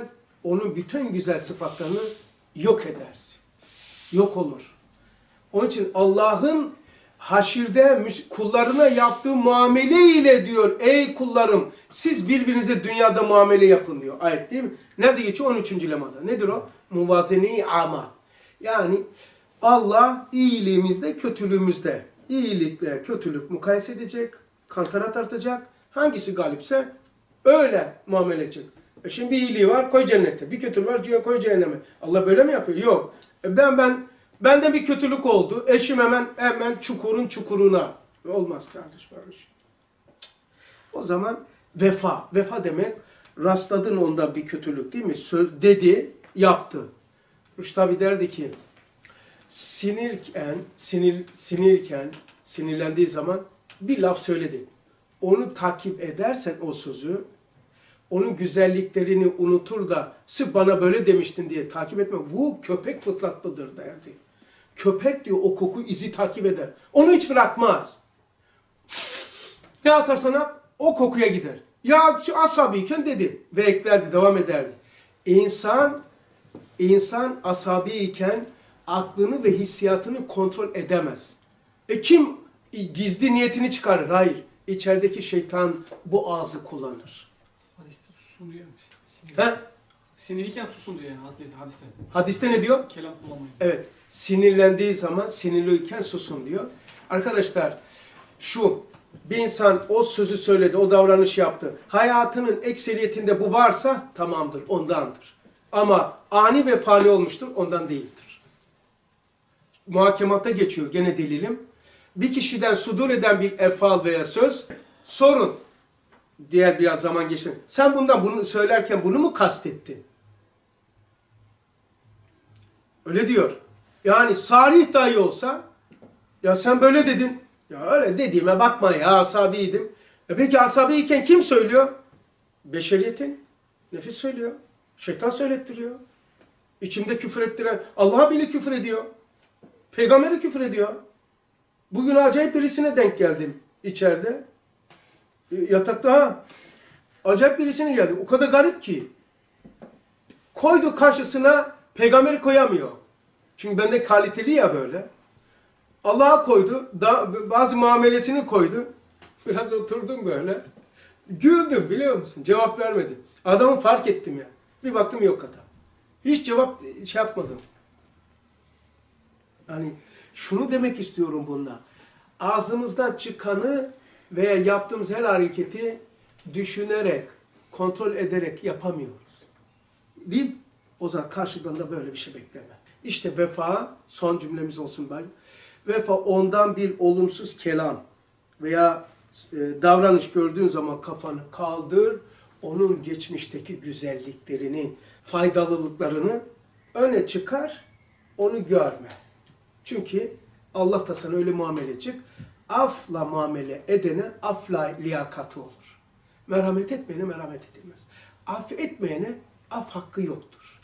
onun bütün güzel sıfatlarını yok edersin. Yok olur. Onun için Allah'ın haşirde kullarına yaptığı muamele ile diyor, ey kullarım siz birbirinize dünyada muamele yapın diyor. Ayet değil mi? Nerede geçiyor? on üçüncü lemada. Nedir o? Muvazene-i ama. Yani Allah iyiliğimizde, kötülüğümüzde, iyilikle kötülük mukayese edecek, kantara tartacak. Hangisi galipse öyle muamele edecek. E şimdi bir iyiliği var, koy cennete. Bir kötülüğü var, koy cehenneme. Allah böyle mi yapıyor? Yok. E ben ben bende bir kötülük oldu. Eşim hemen hemen çukurun çukuruna. Olmaz kardeş barış. O zaman vefa. Vefa demek rastladın onda bir kötülük değil mi? Söz, dedi, yaptı. Rüştü abi derdi ki sinirken, sinir, sinirken, sinirlendiği zaman bir laf söyledi. Onu takip edersen o sözü, onun güzelliklerini unutur da sırf bana böyle demiştin diye takip etme. Bu köpek fıtratlıdır derdi. Köpek diyor o koku izi takip eder. Onu hiç bırakmaz. Ne atarsan o kokuya gider. Ya asabiyken dedi ve eklerdi, devam ederdi. İnsan, insan asabiyken aklını ve hissiyatını kontrol edemez. E kim gizli niyetini çıkarır? Hayır. İçerideki şeytan bu ağzı kullanır. Hadiste susun diyor. He? Sinirliyken susun diyor yani hadiste. Hadiste ne diyor? Kelam kullanmayın. Evet. Sinirlendiği zaman sinirliyken susun diyor. Arkadaşlar şu bir insan o sözü söyledi, o davranış yaptı. Hayatının ekseriyetinde bu varsa tamamdır, ondandır. Ama ani ve fani olmuştur, ondan değildir. Muhakematta geçiyor gene delilim. Bir kişiden sudur eden bir efal veya söz sorun. Diğer biraz zaman geçti. Sen bundan bunu söylerken bunu mu kastettin? Öyle diyor. Yani sarih dahi olsa ya sen böyle dedin. Ya öyle dediğime bakma ya asabiydim. E peki asabiyken kim söylüyor? Beşeriyetin. Nefis söylüyor. Şeytan söylettiriyor. İçimde küfür ettiren Allah'a bile küfür ediyor. Peygamberi küfür ediyor. Bugün acayip birisine denk geldim içeride. Yatakta ha. Acayip birisine geldim. O kadar garip ki. Koydu karşısına peygamberi koyamıyor. Çünkü bende kaliteli ya böyle. Allah'a koydu. Da, bazı muamelesini koydu. Biraz oturdum böyle. Güldüm biliyor musun? Cevap vermedim. Adamı fark ettim ya. Bir baktım yok adam. Hiç cevap şey yapmadım. Yani şunu demek istiyorum bunda. Ağzımızdan çıkanı veya yaptığımız her hareketi düşünerek, kontrol ederek yapamıyoruz. Değil mi? O zaman karşıdan da böyle bir şey bekleme. İşte vefa, son cümlemiz olsun ben. Vefa ondan bir olumsuz kelam veya e, davranış gördüğün zaman kafanı kaldır, onun geçmişteki güzelliklerini, faydalılıklarını öne çıkar, onu görme. Çünkü Allah da sana öyle muamele edecek. Afla muamele edene afla liyakatı olur. Merhamet etmeyene merhamet edilmez. Af etmeyene af hakkı yoktur.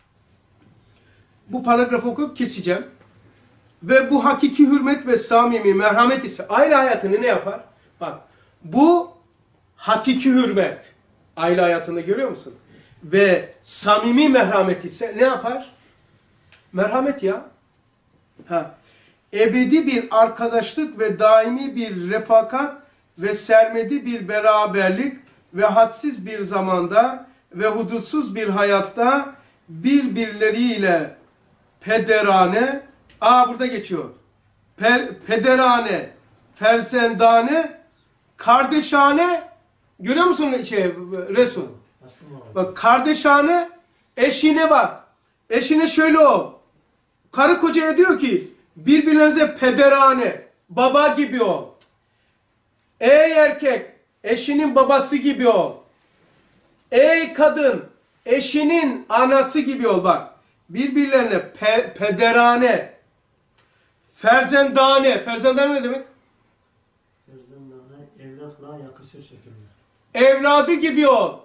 Bu paragrafı okuyup keseceğim. Ve bu hakiki hürmet ve samimi merhamet ise aile hayatını ne yapar? Bak bu hakiki hürmet. Aile hayatında görüyor musun? Ve samimi merhamet ise ne yapar? Merhamet ya. Ha. Ebedi bir arkadaşlık ve daimi bir refakat ve sermedi bir beraberlik ve hadsiz bir zamanda ve hudutsuz bir hayatta birbirleriyle pederane, aa burada geçiyor, per, pederane, fersendane, kardeşane, görüyor musun şey, Resul? Bak kardeşane, eşine bak, eşine şöyle ol, karı kocaya diyor ki, birbirlerinize pederane, baba gibi ol. Ey erkek, eşinin babası gibi ol. Ey kadın, eşinin anası gibi ol bak. Birbirlerine pe pederane, ferzendane, ferzendane ne demek? Ferzendane, evlatla yakışır şekilde. Evladı gibi ol.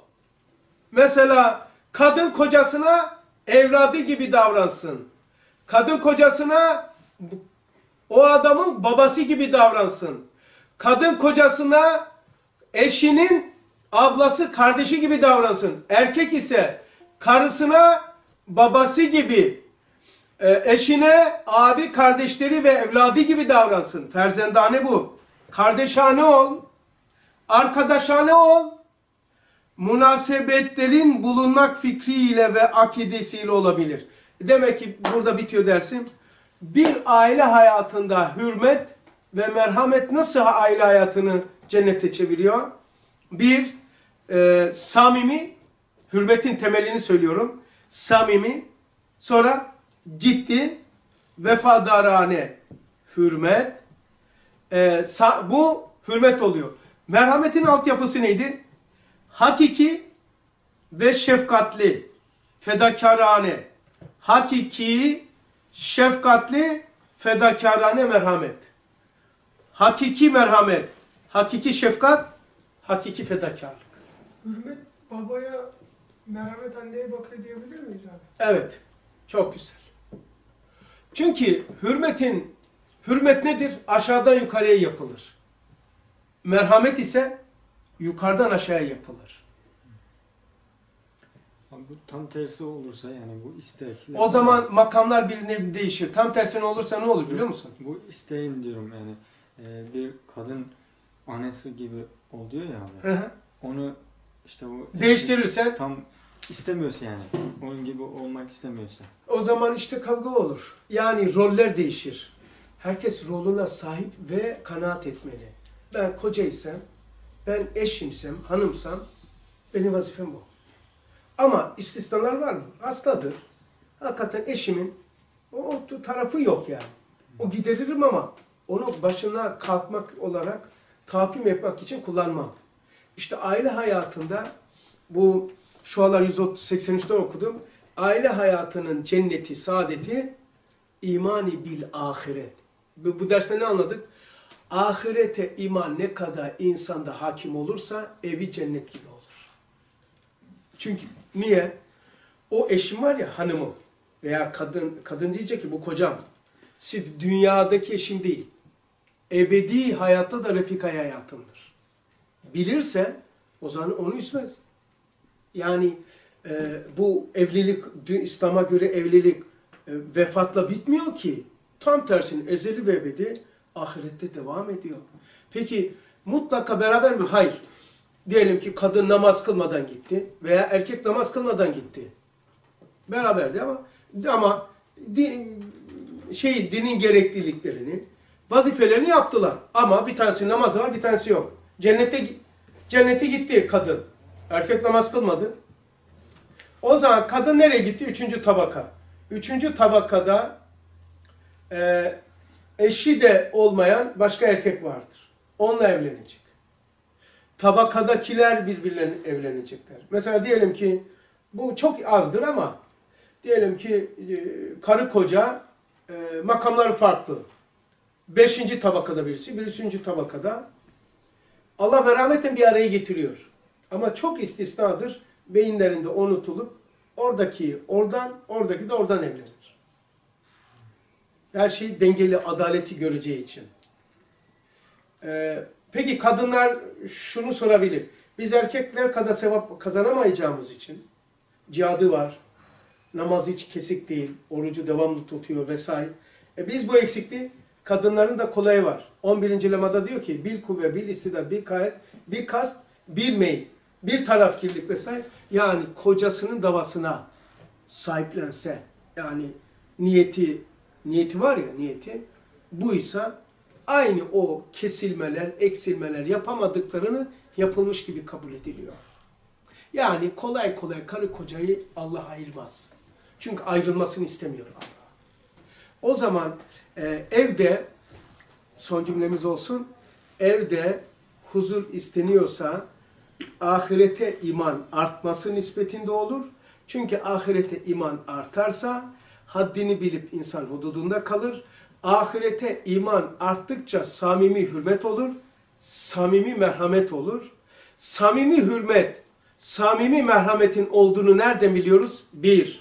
Mesela kadın kocasına evladı gibi davransın. Kadın kocasına o adamın babası gibi davransın. Kadın kocasına eşinin ablası, kardeşi gibi davransın. Erkek ise karısına babası gibi, e, eşine abi, kardeşleri ve evladı gibi davransın. Ferzendane bu. Kardeşane ol, arkadaşane ol. Münasebetlerin bulunmak fikriyle ve akidesiyle olabilir. Demek ki burada bitiyor dersim. Bir aile hayatında hürmet ve merhamet nasıl aile hayatını cennete çeviriyor? Bir, e, samimi, hürmetin temelini söylüyorum. Samimi, sonra ciddi, vefadarane hürmet. E, sa, bu hürmet oluyor. Merhametin altyapısı neydi? Hakiki ve şefkatli, fedakarane. Hakiki, şefkatli, fedakarane merhamet. Hakiki merhamet, hakiki şefkat, hakiki fedakarlık. Hürmet babaya, merhamet anneye bakıyor diyebilir miyiz abi? Evet, çok güzel. Çünkü hürmetin, hürmet nedir? Aşağıdan yukarıya yapılır. Merhamet ise yukarıdan aşağıya yapılır. Abi bu tam tersi olursa yani bu istek. O zaman makamlar birine değişir. Tam tersine olursa ne olur biliyor musun? Bu isteğin diyorum yani e, bir kadın annesi gibi oluyor ya abi. Hı hı. Onu işte bu Değiştirirsen tam istemiyorsa yani. Onun gibi olmak istemiyorsa. o zaman işte kavga olur. Yani roller değişir. Herkes roluna sahip ve kanaat etmeli. Ben kocaysam, ben eşimsem, hanımsam benim vazifem bu. Ama istisnalar var mı? Aslıdır. Hakikaten eşimin o, o tarafı yok yani. O gideririm ama onu başına kalkmak olarak tahakküm etmek için kullanmam. İşte aile hayatında bu şu aralar yüz seksen üçten okudum. Aile hayatının cenneti, saadeti imani bil ahiret. Bu, bu derste ne anladık? Ahirete iman ne kadar insanda hakim olursa evi cennet gibi olur. Çünkü niye? O eşim var ya, hanımım veya kadın, kadın diyecek ki bu kocam. Sırf dünyadaki eşim değil. Ebedi hayatta da refika hayatımdır. Bilirse o zaman onu üzmez. Yani e, bu evlilik, İslam'a göre evlilik e, vefatla bitmiyor ki. Tam tersine ezeli ve ebedi ahirette devam ediyor. Peki mutlaka beraber mi? Hayır. Diyelim ki kadın namaz kılmadan gitti veya erkek namaz kılmadan gitti. Beraberdi ama ama din, şey dinin gerekliliklerini, vazifelerini yaptılar. Ama bir tanesi namazı var, bir tanesi yok. Cennete cennete gitti kadın. Erkek namaz kılmadı. O zaman kadın nereye gitti? Üçüncü tabaka. Üçüncü tabakada e, eşi de olmayan başka erkek vardır. Onunla evlenecek. Tabakadakiler birbirlerine evlenecekler. Mesela diyelim ki bu çok azdır ama diyelim ki e, karı koca e, makamları farklı. Beşinci tabakada birisi, birisi üçüncü tabakada. Allah merhameten bir araya getiriyor. Ama çok istisnadır. Beyinlerinde unutulup oradaki oradan, oradaki de oradan evlenir. Her şey dengeli, adaleti göreceği için. Ee, peki kadınlar şunu sorabilir. Biz erkekler kadar sevap kazanamayacağımız için cihadı var, namazı hiç kesik değil, orucu devamlı tutuyor vesaire. E biz bu eksikliği, kadınların da kolayı var. on birinci lemada diyor ki bil kuvve, bil istida, bil kayet, bil kast, bil meyil. Bir tarafkirlik vesaire. Yani kocasının davasına sahiplense, yani niyeti niyeti var ya, niyeti buysa aynı o kesilmeler, eksilmeler yapamadıklarını yapılmış gibi kabul ediliyor. Yani kolay kolay karı kocayı Allah ayırmaz. Çünkü ayrılmasını istemiyor Allah. O zaman e, evde, son cümlemiz olsun, evde huzur isteniyorsa ahirete iman artması nispetinde olur. Çünkü ahirete iman artarsa haddini bilip insan hududunda kalır. Ahirete iman arttıkça samimi hürmet olur, samimi merhamet olur. Samimi hürmet, samimi merhametin olduğunu nereden biliyoruz? Bir,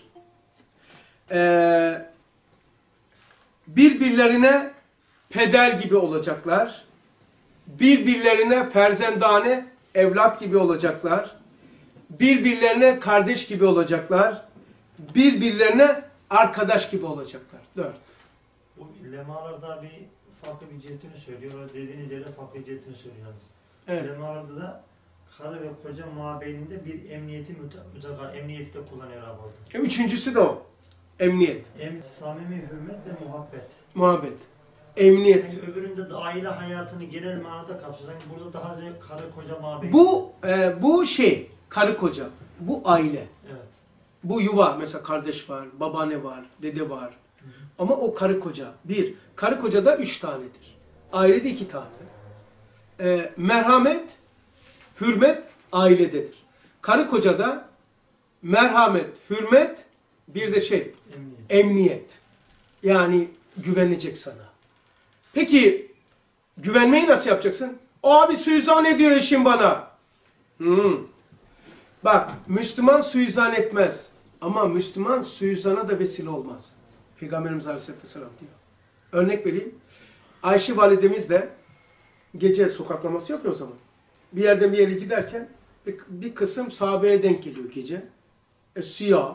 e, birbirlerine peder gibi olacaklar. Birbirlerine ferzendane, evlat gibi olacaklar. Birbirlerine kardeş gibi olacaklar. Birbirlerine arkadaş gibi olacaklar. Dört. Bu lemalarda bir farklı bir cihetini söylüyor. O dediğiniz yerde farklı cihetini söylüyor yalnız. Evet. Lemalarda da karı ve koca mabeyninde bir emniyeti mutlaka emniyeti de kullanıyor abi orada. Üçüncüsü de o. Emniyet. Em, samimi hürmet ve muhabbet. Muhabbet. Emniyet. Sanki öbüründe de aile hayatını genel manada kapsıyor. Sanki burada daha ziyade karı koca mabeyn. Bu e, bu şey karı koca. Bu aile. Evet. Bu yuva. Mesela kardeş var, babaanne var, dede var. Hı hı. Ama o karı koca. Bir. Karı koca da üç tanedir. Ailede iki tane. E, merhamet, hürmet ailededir. Karı koca da merhamet, hürmet, bir de şey Emniyet. emniyet. Yani güvenecek sana. Peki güvenmeyi nasıl yapacaksın? Abi suizan ediyor eşim bana. Hmm. Bak Müslüman suizan etmez. Ama Müslüman suizana da vesile olmaz. Peygamberimiz Aleyhisselam diyor. Örnek vereyim. Ayşe validemiz de gece sokaklaması yok ya o zaman. Bir yerden bir yere giderken bir, bir kısım sahabeye denk geliyor gece. E, siyah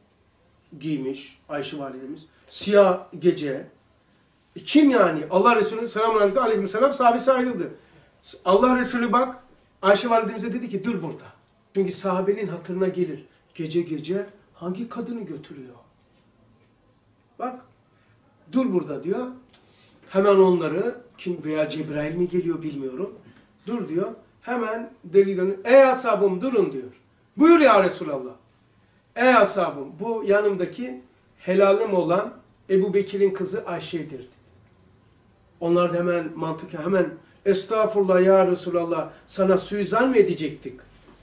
giymiş Ayşe validemiz. Siyah gece. E, kim yani? Allah Resulü selamun aleyküm aleykümselam sahabesi ayrıldı. Allah Resulü bak Ayşe validemize dedi ki dur burada. Çünkü sahabenin hatırına gelir. Gece gece hangi kadını götürüyor? Bak dur burada diyor. Hemen onları kim veya Cebrail mi geliyor bilmiyorum. Dur diyor. Hemen deli dönüyor. Ey ashabım durun diyor. Buyur ya Resulallah. Ey ashabım bu yanımdaki helalim olan Ebu Bekir'in kızı Ayşe'dir dedi. Onlar da hemen mantıken hemen estağfurullah ya Resulallah sana suizan mı edecektik?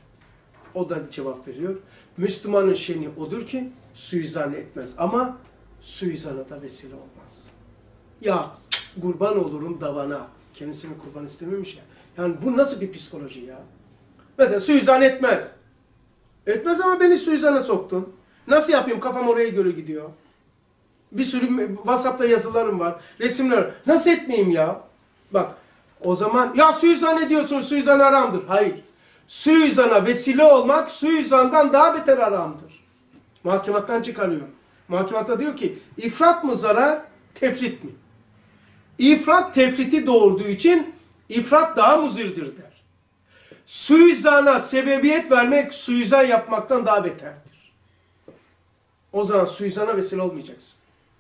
O da cevap veriyor. Müslümanın şeni odur ki suizan etmez ama suizana da vesile olmaz. Ya kurban olurum davana. Kendisini kurban istememiş ya. Yani bu nasıl bir psikoloji ya? Mesela suizan etmez. Etmez ama beni suizana soktun. Nasıl yapayım? Kafam oraya göre gidiyor. Bir sürü WhatsApp'ta yazılarım var. Resimler. Nasıl etmeyeyim ya? Bak o zaman ya suizan ediyorsun. Suizan haramdır. Hayır. Suizana vesile olmak suizandan daha beter haramdır. Muhakemattan çıkarıyor. Muhakematta diyor ki ifrat mı zarar, tefrit mi? İfrat tefriti doğurduğu için ifrat daha muzirdir der. Suizana sebebiyet vermek suizan yapmaktan daha beterdir. O zaman suizana vesile olmayacaksın.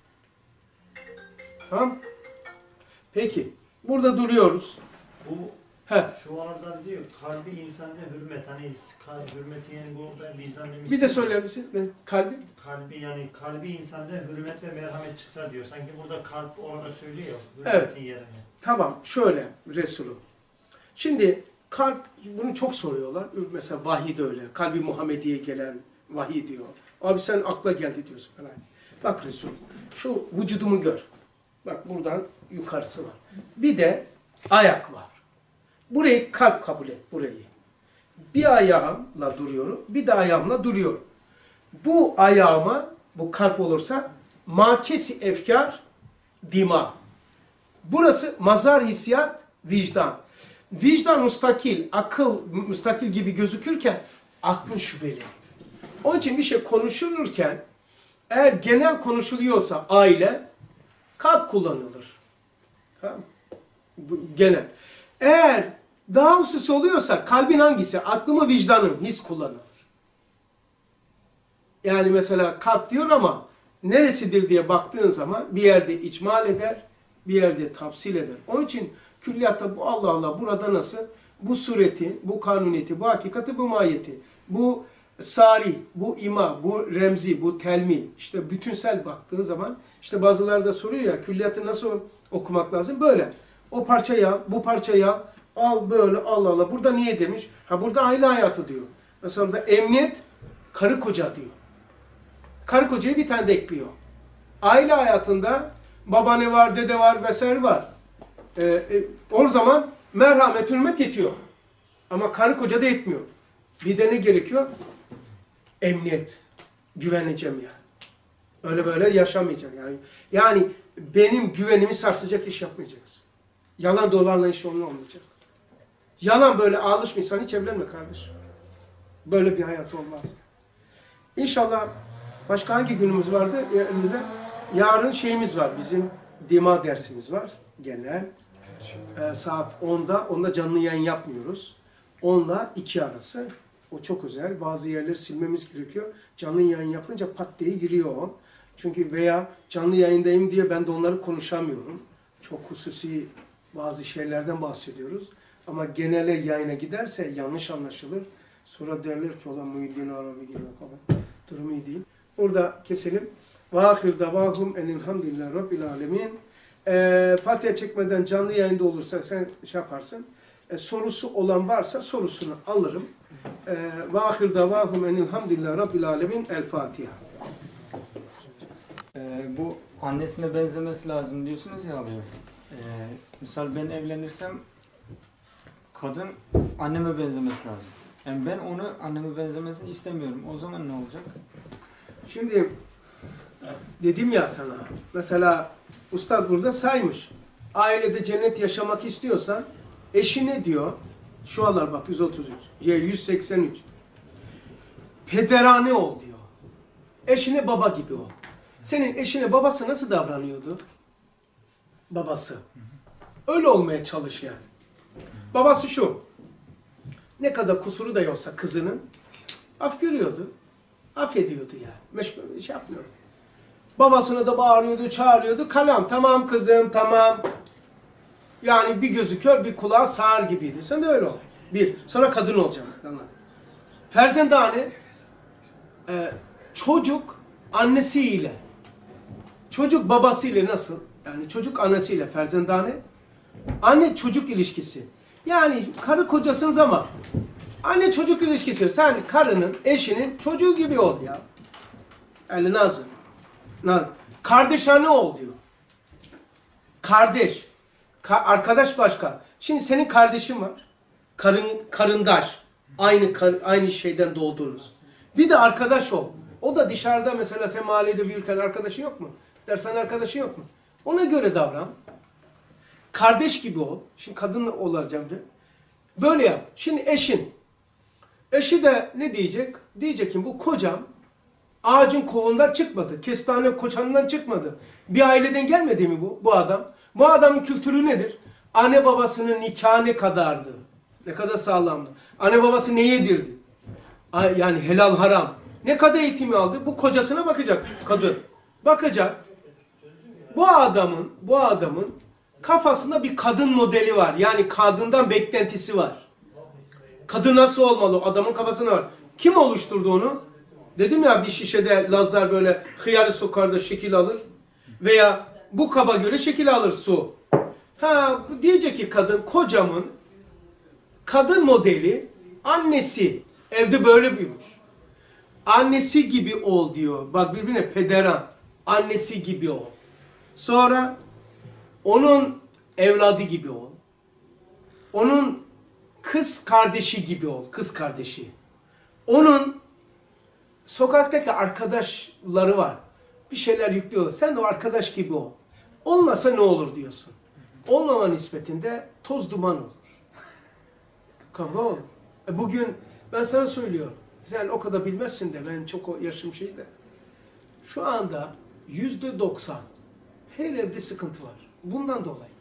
Tamam? Peki. Burada duruyoruz. Bu Heh. şu arada diyor kalbi insanda hürmet hani kal- hürmeti yani burada vicdan demiş. Bir de söyler misin? Kalbi. Kalbi yani kalbi insanda hürmet ve merhamet çıksa diyor. Sanki burada kalp orada söylüyor ya Evet. hürmetin yerine. Tamam. Şöyle Resulüm. Şimdi kalp, bunu çok soruyorlar. Mesela vahiy de öyle. Kalbi Muhammediye gelen vahiy diyor. Abi sen akla geldi diyorsun falan. Bak Resul, şu vücudumu gör. Bak buradan yukarısı var. Bir de ayak var. Burayı kalp kabul et, burayı. Bir ayağımla duruyorum, bir de ayağımla duruyorum. Bu ayağıma, bu kalp olursa, makesi efkar, dima. Burası mazar hissiyat, vicdan. Vicdan müstakil, akıl müstakil gibi gözükürken, aklın şüpheli. Onun için bir şey konuşulurken, eğer genel konuşuluyorsa aile, kalp kullanılır. Tamam. Bu genel. Eğer daha husus oluyorsa kalbin hangisi? Aklı mı vicdanın? His kullanılır. Yani mesela kalp diyor ama neresidir diye baktığın zaman bir yerde icmal eder, bir yerde tafsil eder. Onun için külliyatta bu Allah Allah burada nasıl? Bu sureti, bu kanuniyeti, bu hakikati, bu mahiyeti, bu sarih, bu ima, bu remzi, bu telmi. İşte bütünsel baktığın zaman işte bazıları da soruyor ya külliyatı nasıl okumak lazım? Böyle. O parçayı al, bu parçayı al, al böyle Allah Allah. Burada niye demiş? Ha burada aile hayatı diyor. Mesela burada emniyet, karı koca diyor. Karı kocayı bir tane de ekliyor. Aile hayatında babaanne var, dede var vesaire var. Ee, e, o zaman merhamet, hürmet yetiyor. Ama karı koca da yetmiyor. Bir de ne gerekiyor? Emniyet. Güveneceğim yani. Öyle böyle yaşamayacak yani. Yani benim güvenimi sarsacak iş yapmayacaksın. Yalan dolarla iş olmayacak. Yalan böyle alışmışsan hiç evlenme kardeşim. Böyle bir hayat olmaz. İnşallah Başka hangi günümüz vardı elimizde? Yarın şeyimiz var. Bizim dima dersimiz var. Genel. Ee, saat onda. Onda canlı yayın yapmıyoruz. onla iki arası. O çok özel. Bazı yerleri silmemiz gerekiyor. Canlı yayın yapınca pat diye giriyor o. Çünkü veya canlı yayındayım diye ben de onları konuşamıyorum. Çok hususi bazı şeylerden bahsediyoruz. Ama genele yayına giderse yanlış anlaşılır. Sonra derler ki olan Muhyiddin Arabi gibi falan. Durumu iyi değil. Orada keselim. Ve ahir davahum enilhamdülillah rabbil alemin. Ee, Fatiha çekmeden canlı yayında olursa sen şey yaparsın. Ee, sorusu olan varsa sorusunu alırım. Ee, ve ahir davahum enilhamdülillah rabbil alemin. El Fatiha. Ee, bu annesine benzemesi lazım diyorsunuz ya abi. Ee, misal ben evlenirsem kadın anneme benzemesi lazım. Yani ben onu anneme benzemesini istemiyorum. O zaman ne olacak? Şimdi dedim ya sana, mesela Ustad burada saymış. Ailede cennet yaşamak istiyorsan eşine diyor, şu anlar bak yüz otuz üç, ya yüz seksen üç. Pederane ol diyor. Eşine baba gibi ol. Senin eşine babası nasıl davranıyordu? Babası. Öyle olmaya çalış yani. Babası şu. Ne kadar kusuru da yoksa kızının af görüyordu. Affediyordu yani. Meşgul şey yapmıyordu. Babasına da bağırıyordu, çağırıyordu. Kalam, tamam kızım, tamam. Yani bir gözü kör, bir kulağı sağır gibiydi. Sen de öyle ol. Bir. Sonra kadın olacaksın. Ferzendane, e, çocuk annesiyle, çocuk babasıyla nasıl? Yani çocuk annesiyle ferzendane, anne çocuk ilişkisi. Yani karı kocasınız ama anne çocuk ilişkisi. Sen karının, eşinin çocuğu gibi ol ya. Yani nazım. Nazım. Kardeş anne ol diyor. Kardeş. Ka arkadaş başka. Şimdi senin kardeşin var. Karın, karındaş. Aynı kar, aynı şeyden doğdunuz. Bir de arkadaş ol. O da dışarıda mesela sen mahallede büyürken arkadaşın yok mu? Dersen arkadaşın yok mu? Ona göre davran. Kardeş gibi ol. Şimdi kadın olacağım diye. Böyle yap. Şimdi eşin. Eşi de ne diyecek? Diyecek ki bu kocam ağacın kovuğundan çıkmadı. Kestane koçanından çıkmadı. Bir aileden gelmedi mi bu, bu adam? Bu adamın kültürü nedir? Anne babasının nikahı ne kadardı? Ne kadar sağlamdı? Anne babası ne yedirdi? Yani helal haram. Ne kadar eğitimi aldı? Bu kocasına bakacak kadın. Bakacak. Bu adamın, bu adamın kafasında bir kadın modeli var. Yani kadından beklentisi var. Kadın nasıl olmalı? Adamın kafasında var. Kim oluşturdu onu? Dedim ya bir şişede Lazlar böyle hıyarı sokar da şekil alır. Veya bu kaba göre şekil alır su. Ha diyecek ki kadın kocamın kadın modeli annesi. Evde böyle büyümüş. Annesi gibi ol diyor. Bak birbirine pederan. Annesi gibi ol. Sonra onun evladı gibi ol. Onun kız kardeşi gibi ol. Kız kardeşi. Onun sokaktaki arkadaşları var. Bir şeyler yüklüyorlar. Sen de o arkadaş gibi ol. Olmasa ne olur diyorsun. Olmama nispetinde toz duman olur. Kavga olur. E bugün ben sana söylüyorum. Sen o kadar bilmezsin de ben çok yaşım şey de. Şu anda yüzde doksan her evde sıkıntı var. Bundan dolayı.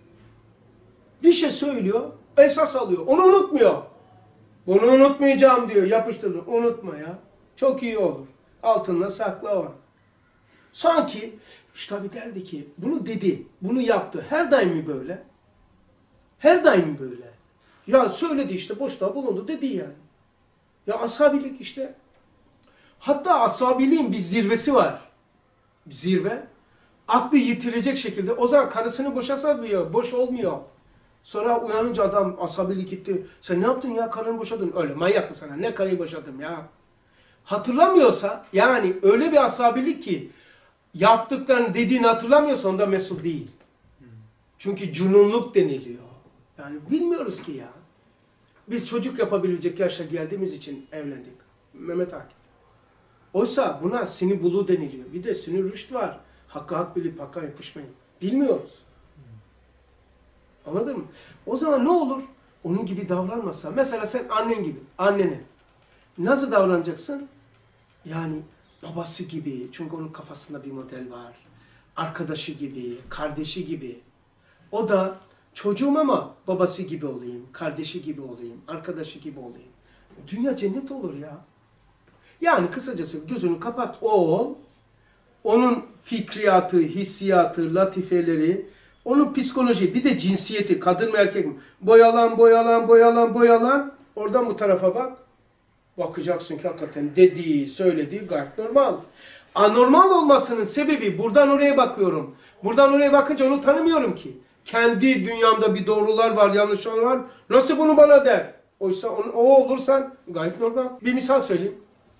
Bir şey söylüyor, esas alıyor. Onu unutmuyor. Bunu unutmayacağım diyor. Yapıştırır. Unutma ya. Çok iyi olur. Altında sakla var. Sanki şu tabi derdi ki bunu dedi, bunu yaptı. Her daim mi böyle? Her daim mi böyle? Ya söyledi işte boşluğa bulundu dedi yani. Ya asabilik işte. Hatta asabiliğin bir zirvesi var. Zirve. Aklı yitirecek şekilde. O zaman karısını boşasamıyor. Boş olmuyor. Sonra uyanınca adam asabilik gitti. Sen ne yaptın ya karını boşadın? Öyle manyak mı sana? Ne karıyı boşadım ya? Hatırlamıyorsa yani öyle bir asabilik ki yaptıklarını dediğini hatırlamıyorsa onda mesul değil. Çünkü cununluk deniliyor. Yani bilmiyoruz ki ya. Biz çocuk yapabilecek yaşa geldiğimiz için evlendik. Mehmet Akif. Oysa buna sinir buluğu deniliyor. Bir de sinir rüşt var. Hakka hak bilip hakka yapışmayın. Bilmiyoruz. Anladın mı? O zaman ne olur? Onun gibi davranmasa. Mesela sen annen gibi. Annene. Nasıl davranacaksın? Yani babası gibi, çünkü onun kafasında bir model var. Arkadaşı gibi, kardeşi gibi. O da çocuğum ama babası gibi olayım, kardeşi gibi olayım, arkadaşı gibi olayım. Dünya cennet olur ya. Yani kısacası gözünü kapat, o ol. Onun fikriyatı, hissiyatı, latifeleri, onun psikoloji, bir de cinsiyeti, kadın mı erkek mi? Boyalan, boyalan, boyalan, boyalan. Oradan bu tarafa bak. Bakacaksın ki hakikaten dediği, söylediği gayet normal. Anormal olmasının sebebi, buradan oraya bakıyorum. Buradan oraya bakınca onu tanımıyorum ki. Kendi dünyamda bir doğrular var, yanlışlar var. Nasıl bunu bana der? Oysa onu, o olursan gayet normal. Bir misal söyleyeyim.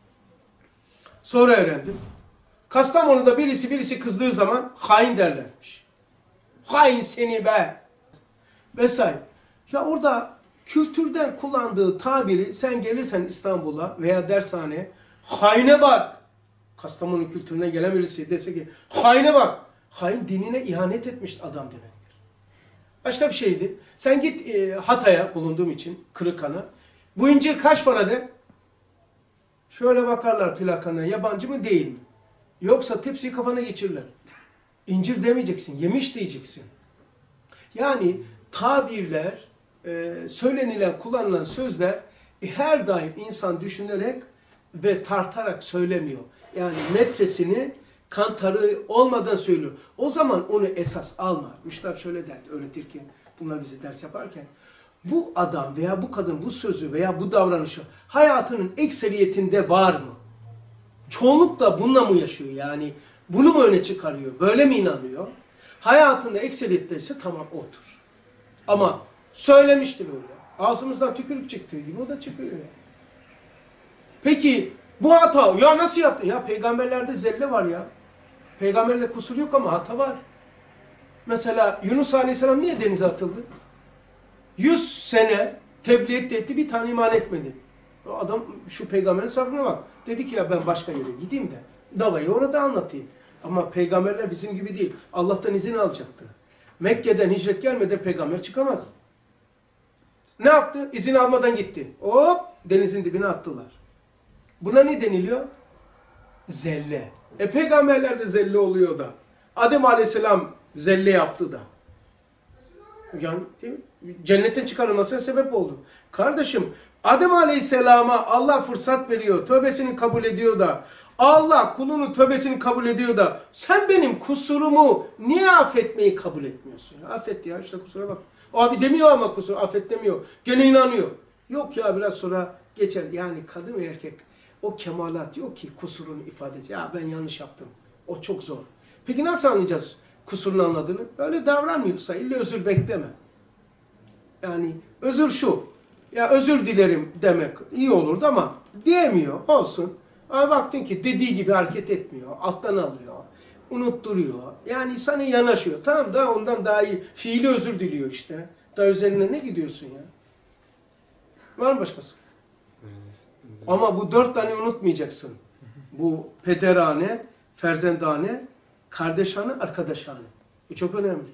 Sonra öğrendim. Kastamonu'da birisi birisi kızdığı zaman hain derlermiş. Hain seni be! Vesaire. Ya orada kültürden kullandığı tabiri sen gelirsen İstanbul'a veya dershaneye haine bak. Kastamonu kültürüne gelen birisi dese ki haine bak. Hain dinine ihanet etmiş adam demektir. Başka bir şeydi. Sen git e, Hatay'a bulunduğum için Kırıkhan'a. Bu incir kaç para de? Şöyle bakarlar plakana, yabancı mı değil mi? Yoksa tepsiyi kafana geçirirler. İncir demeyeceksin, yemiş diyeceksin. Yani tabirler, e, söylenilen, kullanılan sözler e, her daim insan düşünerek ve tartarak söylemiyor. Yani metresini kantarı olmadan söylüyor. O zaman onu esas alma. Müştab şöyle derdi öğretirken, bunlar bizi ders yaparken. Bu adam veya bu kadın bu sözü veya bu davranışı hayatının ekseriyetinde var mı? Çoğunlukla bununla mı yaşıyor? Yani bunu mu öne çıkarıyor? Böyle mi inanıyor? Hayatında ekseriyette ise tamam otur. Ama söylemiştir öyle. Ağzımızdan tükürük çıktığı gibi o da çıkıyor ya. Peki bu hata ya nasıl yaptın? Ya peygamberlerde zelle var ya. Peygamberle kusur yok ama hata var. Mesela Yunus Aleyhisselam niye denize atıldı? Yüz sene tebliğ etti, bir tane iman etmedi. O adam şu peygamberin sabrına bak. Dedi ki ya ben başka yere gideyim de davayı orada anlatayım. Ama peygamberler bizim gibi değil. Allah'tan izin alacaktı. Mekke'den hicret gelmeden peygamber çıkamaz. Ne yaptı? İzin almadan gitti. Hop denizin dibine attılar. Buna ne deniliyor? Zelle. E peygamberler de zelle oluyor da. Adem Aleyhisselam zelle yaptı da. Yani değil mi? Cennetten çıkarılmasına sebep oldu. Kardeşim Adem Aleyhisselam'a Allah fırsat veriyor. Tövbesini kabul ediyor da. Allah kulunu tövbesini kabul ediyor da. Sen benim kusurumu niye affetmeyi kabul etmiyorsun? Affet ya işte kusura bak. O abi demiyor ama kusur affet demiyor. Gene inanıyor. Yok ya biraz sonra geçer. Yani kadın ve erkek o kemalat yok ki kusurunu ifade et. Ya ben yanlış yaptım. O çok zor. Peki nasıl anlayacağız kusurunu anladığını? Öyle davranmıyorsa illa özür bekleme. Yani özür şu. Ya özür dilerim demek iyi olurdu ama diyemiyor. Olsun. Ama baktın ki dediği gibi hareket etmiyor. Alttan alıyor. Unutturuyor. Yani sana yanaşıyor. Tamam da ondan daha iyi. Fiili özür diliyor işte. Daha üzerine ne gidiyorsun ya? Var mı başkası? Ama bu dört tane unutmayacaksın. Bu pederane, ferzendane, kardeşhane, arkadaşhane. Bu çok önemli.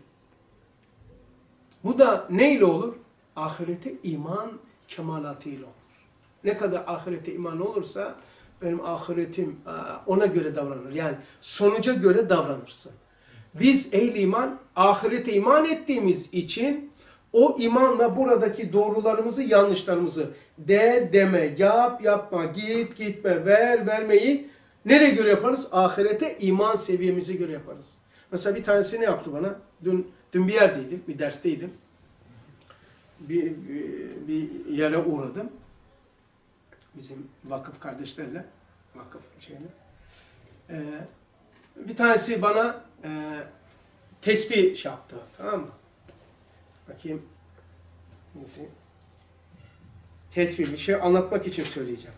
Bu da neyle olur? Ahirete iman kemalatıyla olur. Ne kadar ahirete iman olursa benim ahiretim ona göre davranır. Yani sonuca göre davranırsın. Biz ehli iman, ahirete iman ettiğimiz için o imanla buradaki doğrularımızı, yanlışlarımızı de, deme, yap, yapma, git, gitme, ver, vermeyi nereye göre yaparız? Ahirete iman seviyemize göre yaparız. Mesela bir tanesini yaptı bana. Dün, dün bir yerdeydim, bir dersteydim. Bir, bir, bir yere uğradım. Bizim vakıf kardeşlerle, vakıf şeyle. Ee, bir tanesi bana e, tesbih şey yaptı, tamam mı? Bakayım. Neyse. Tesbih bir şey anlatmak için söyleyeceğim.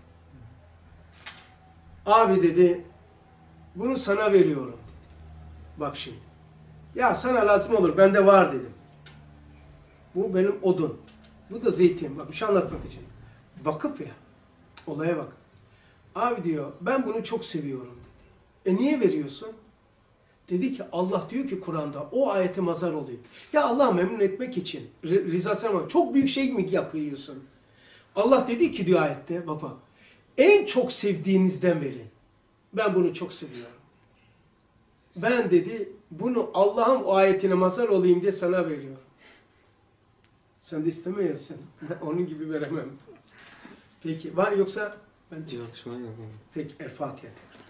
Abi dedi, bunu sana veriyorum dedi. Bak şimdi. Ya sana lazım olur, bende var dedim. Bu benim odun. Bu da zeytin. Bak bir şey anlatmak için. Vakıf ya. Olaya bak. Abi diyor, ben bunu çok seviyorum dedi. E niye veriyorsun? Dedi ki Allah diyor ki Kur'an'da o ayete mazhar olayım. Ya Allah memnun etmek için rızasına bak. Çok büyük şey mi yapıyorsun? Allah dedi ki diyor ayette baba en çok sevdiğinizden verin. Ben bunu çok seviyorum. Ben dedi bunu Allah'ın o ayetine mazhar olayım diye sana veriyorum. Sen de istemiyorsun. Onun gibi veremem. Peki var yoksa ben Yok şu an yok. peki El Fatiha tekrar.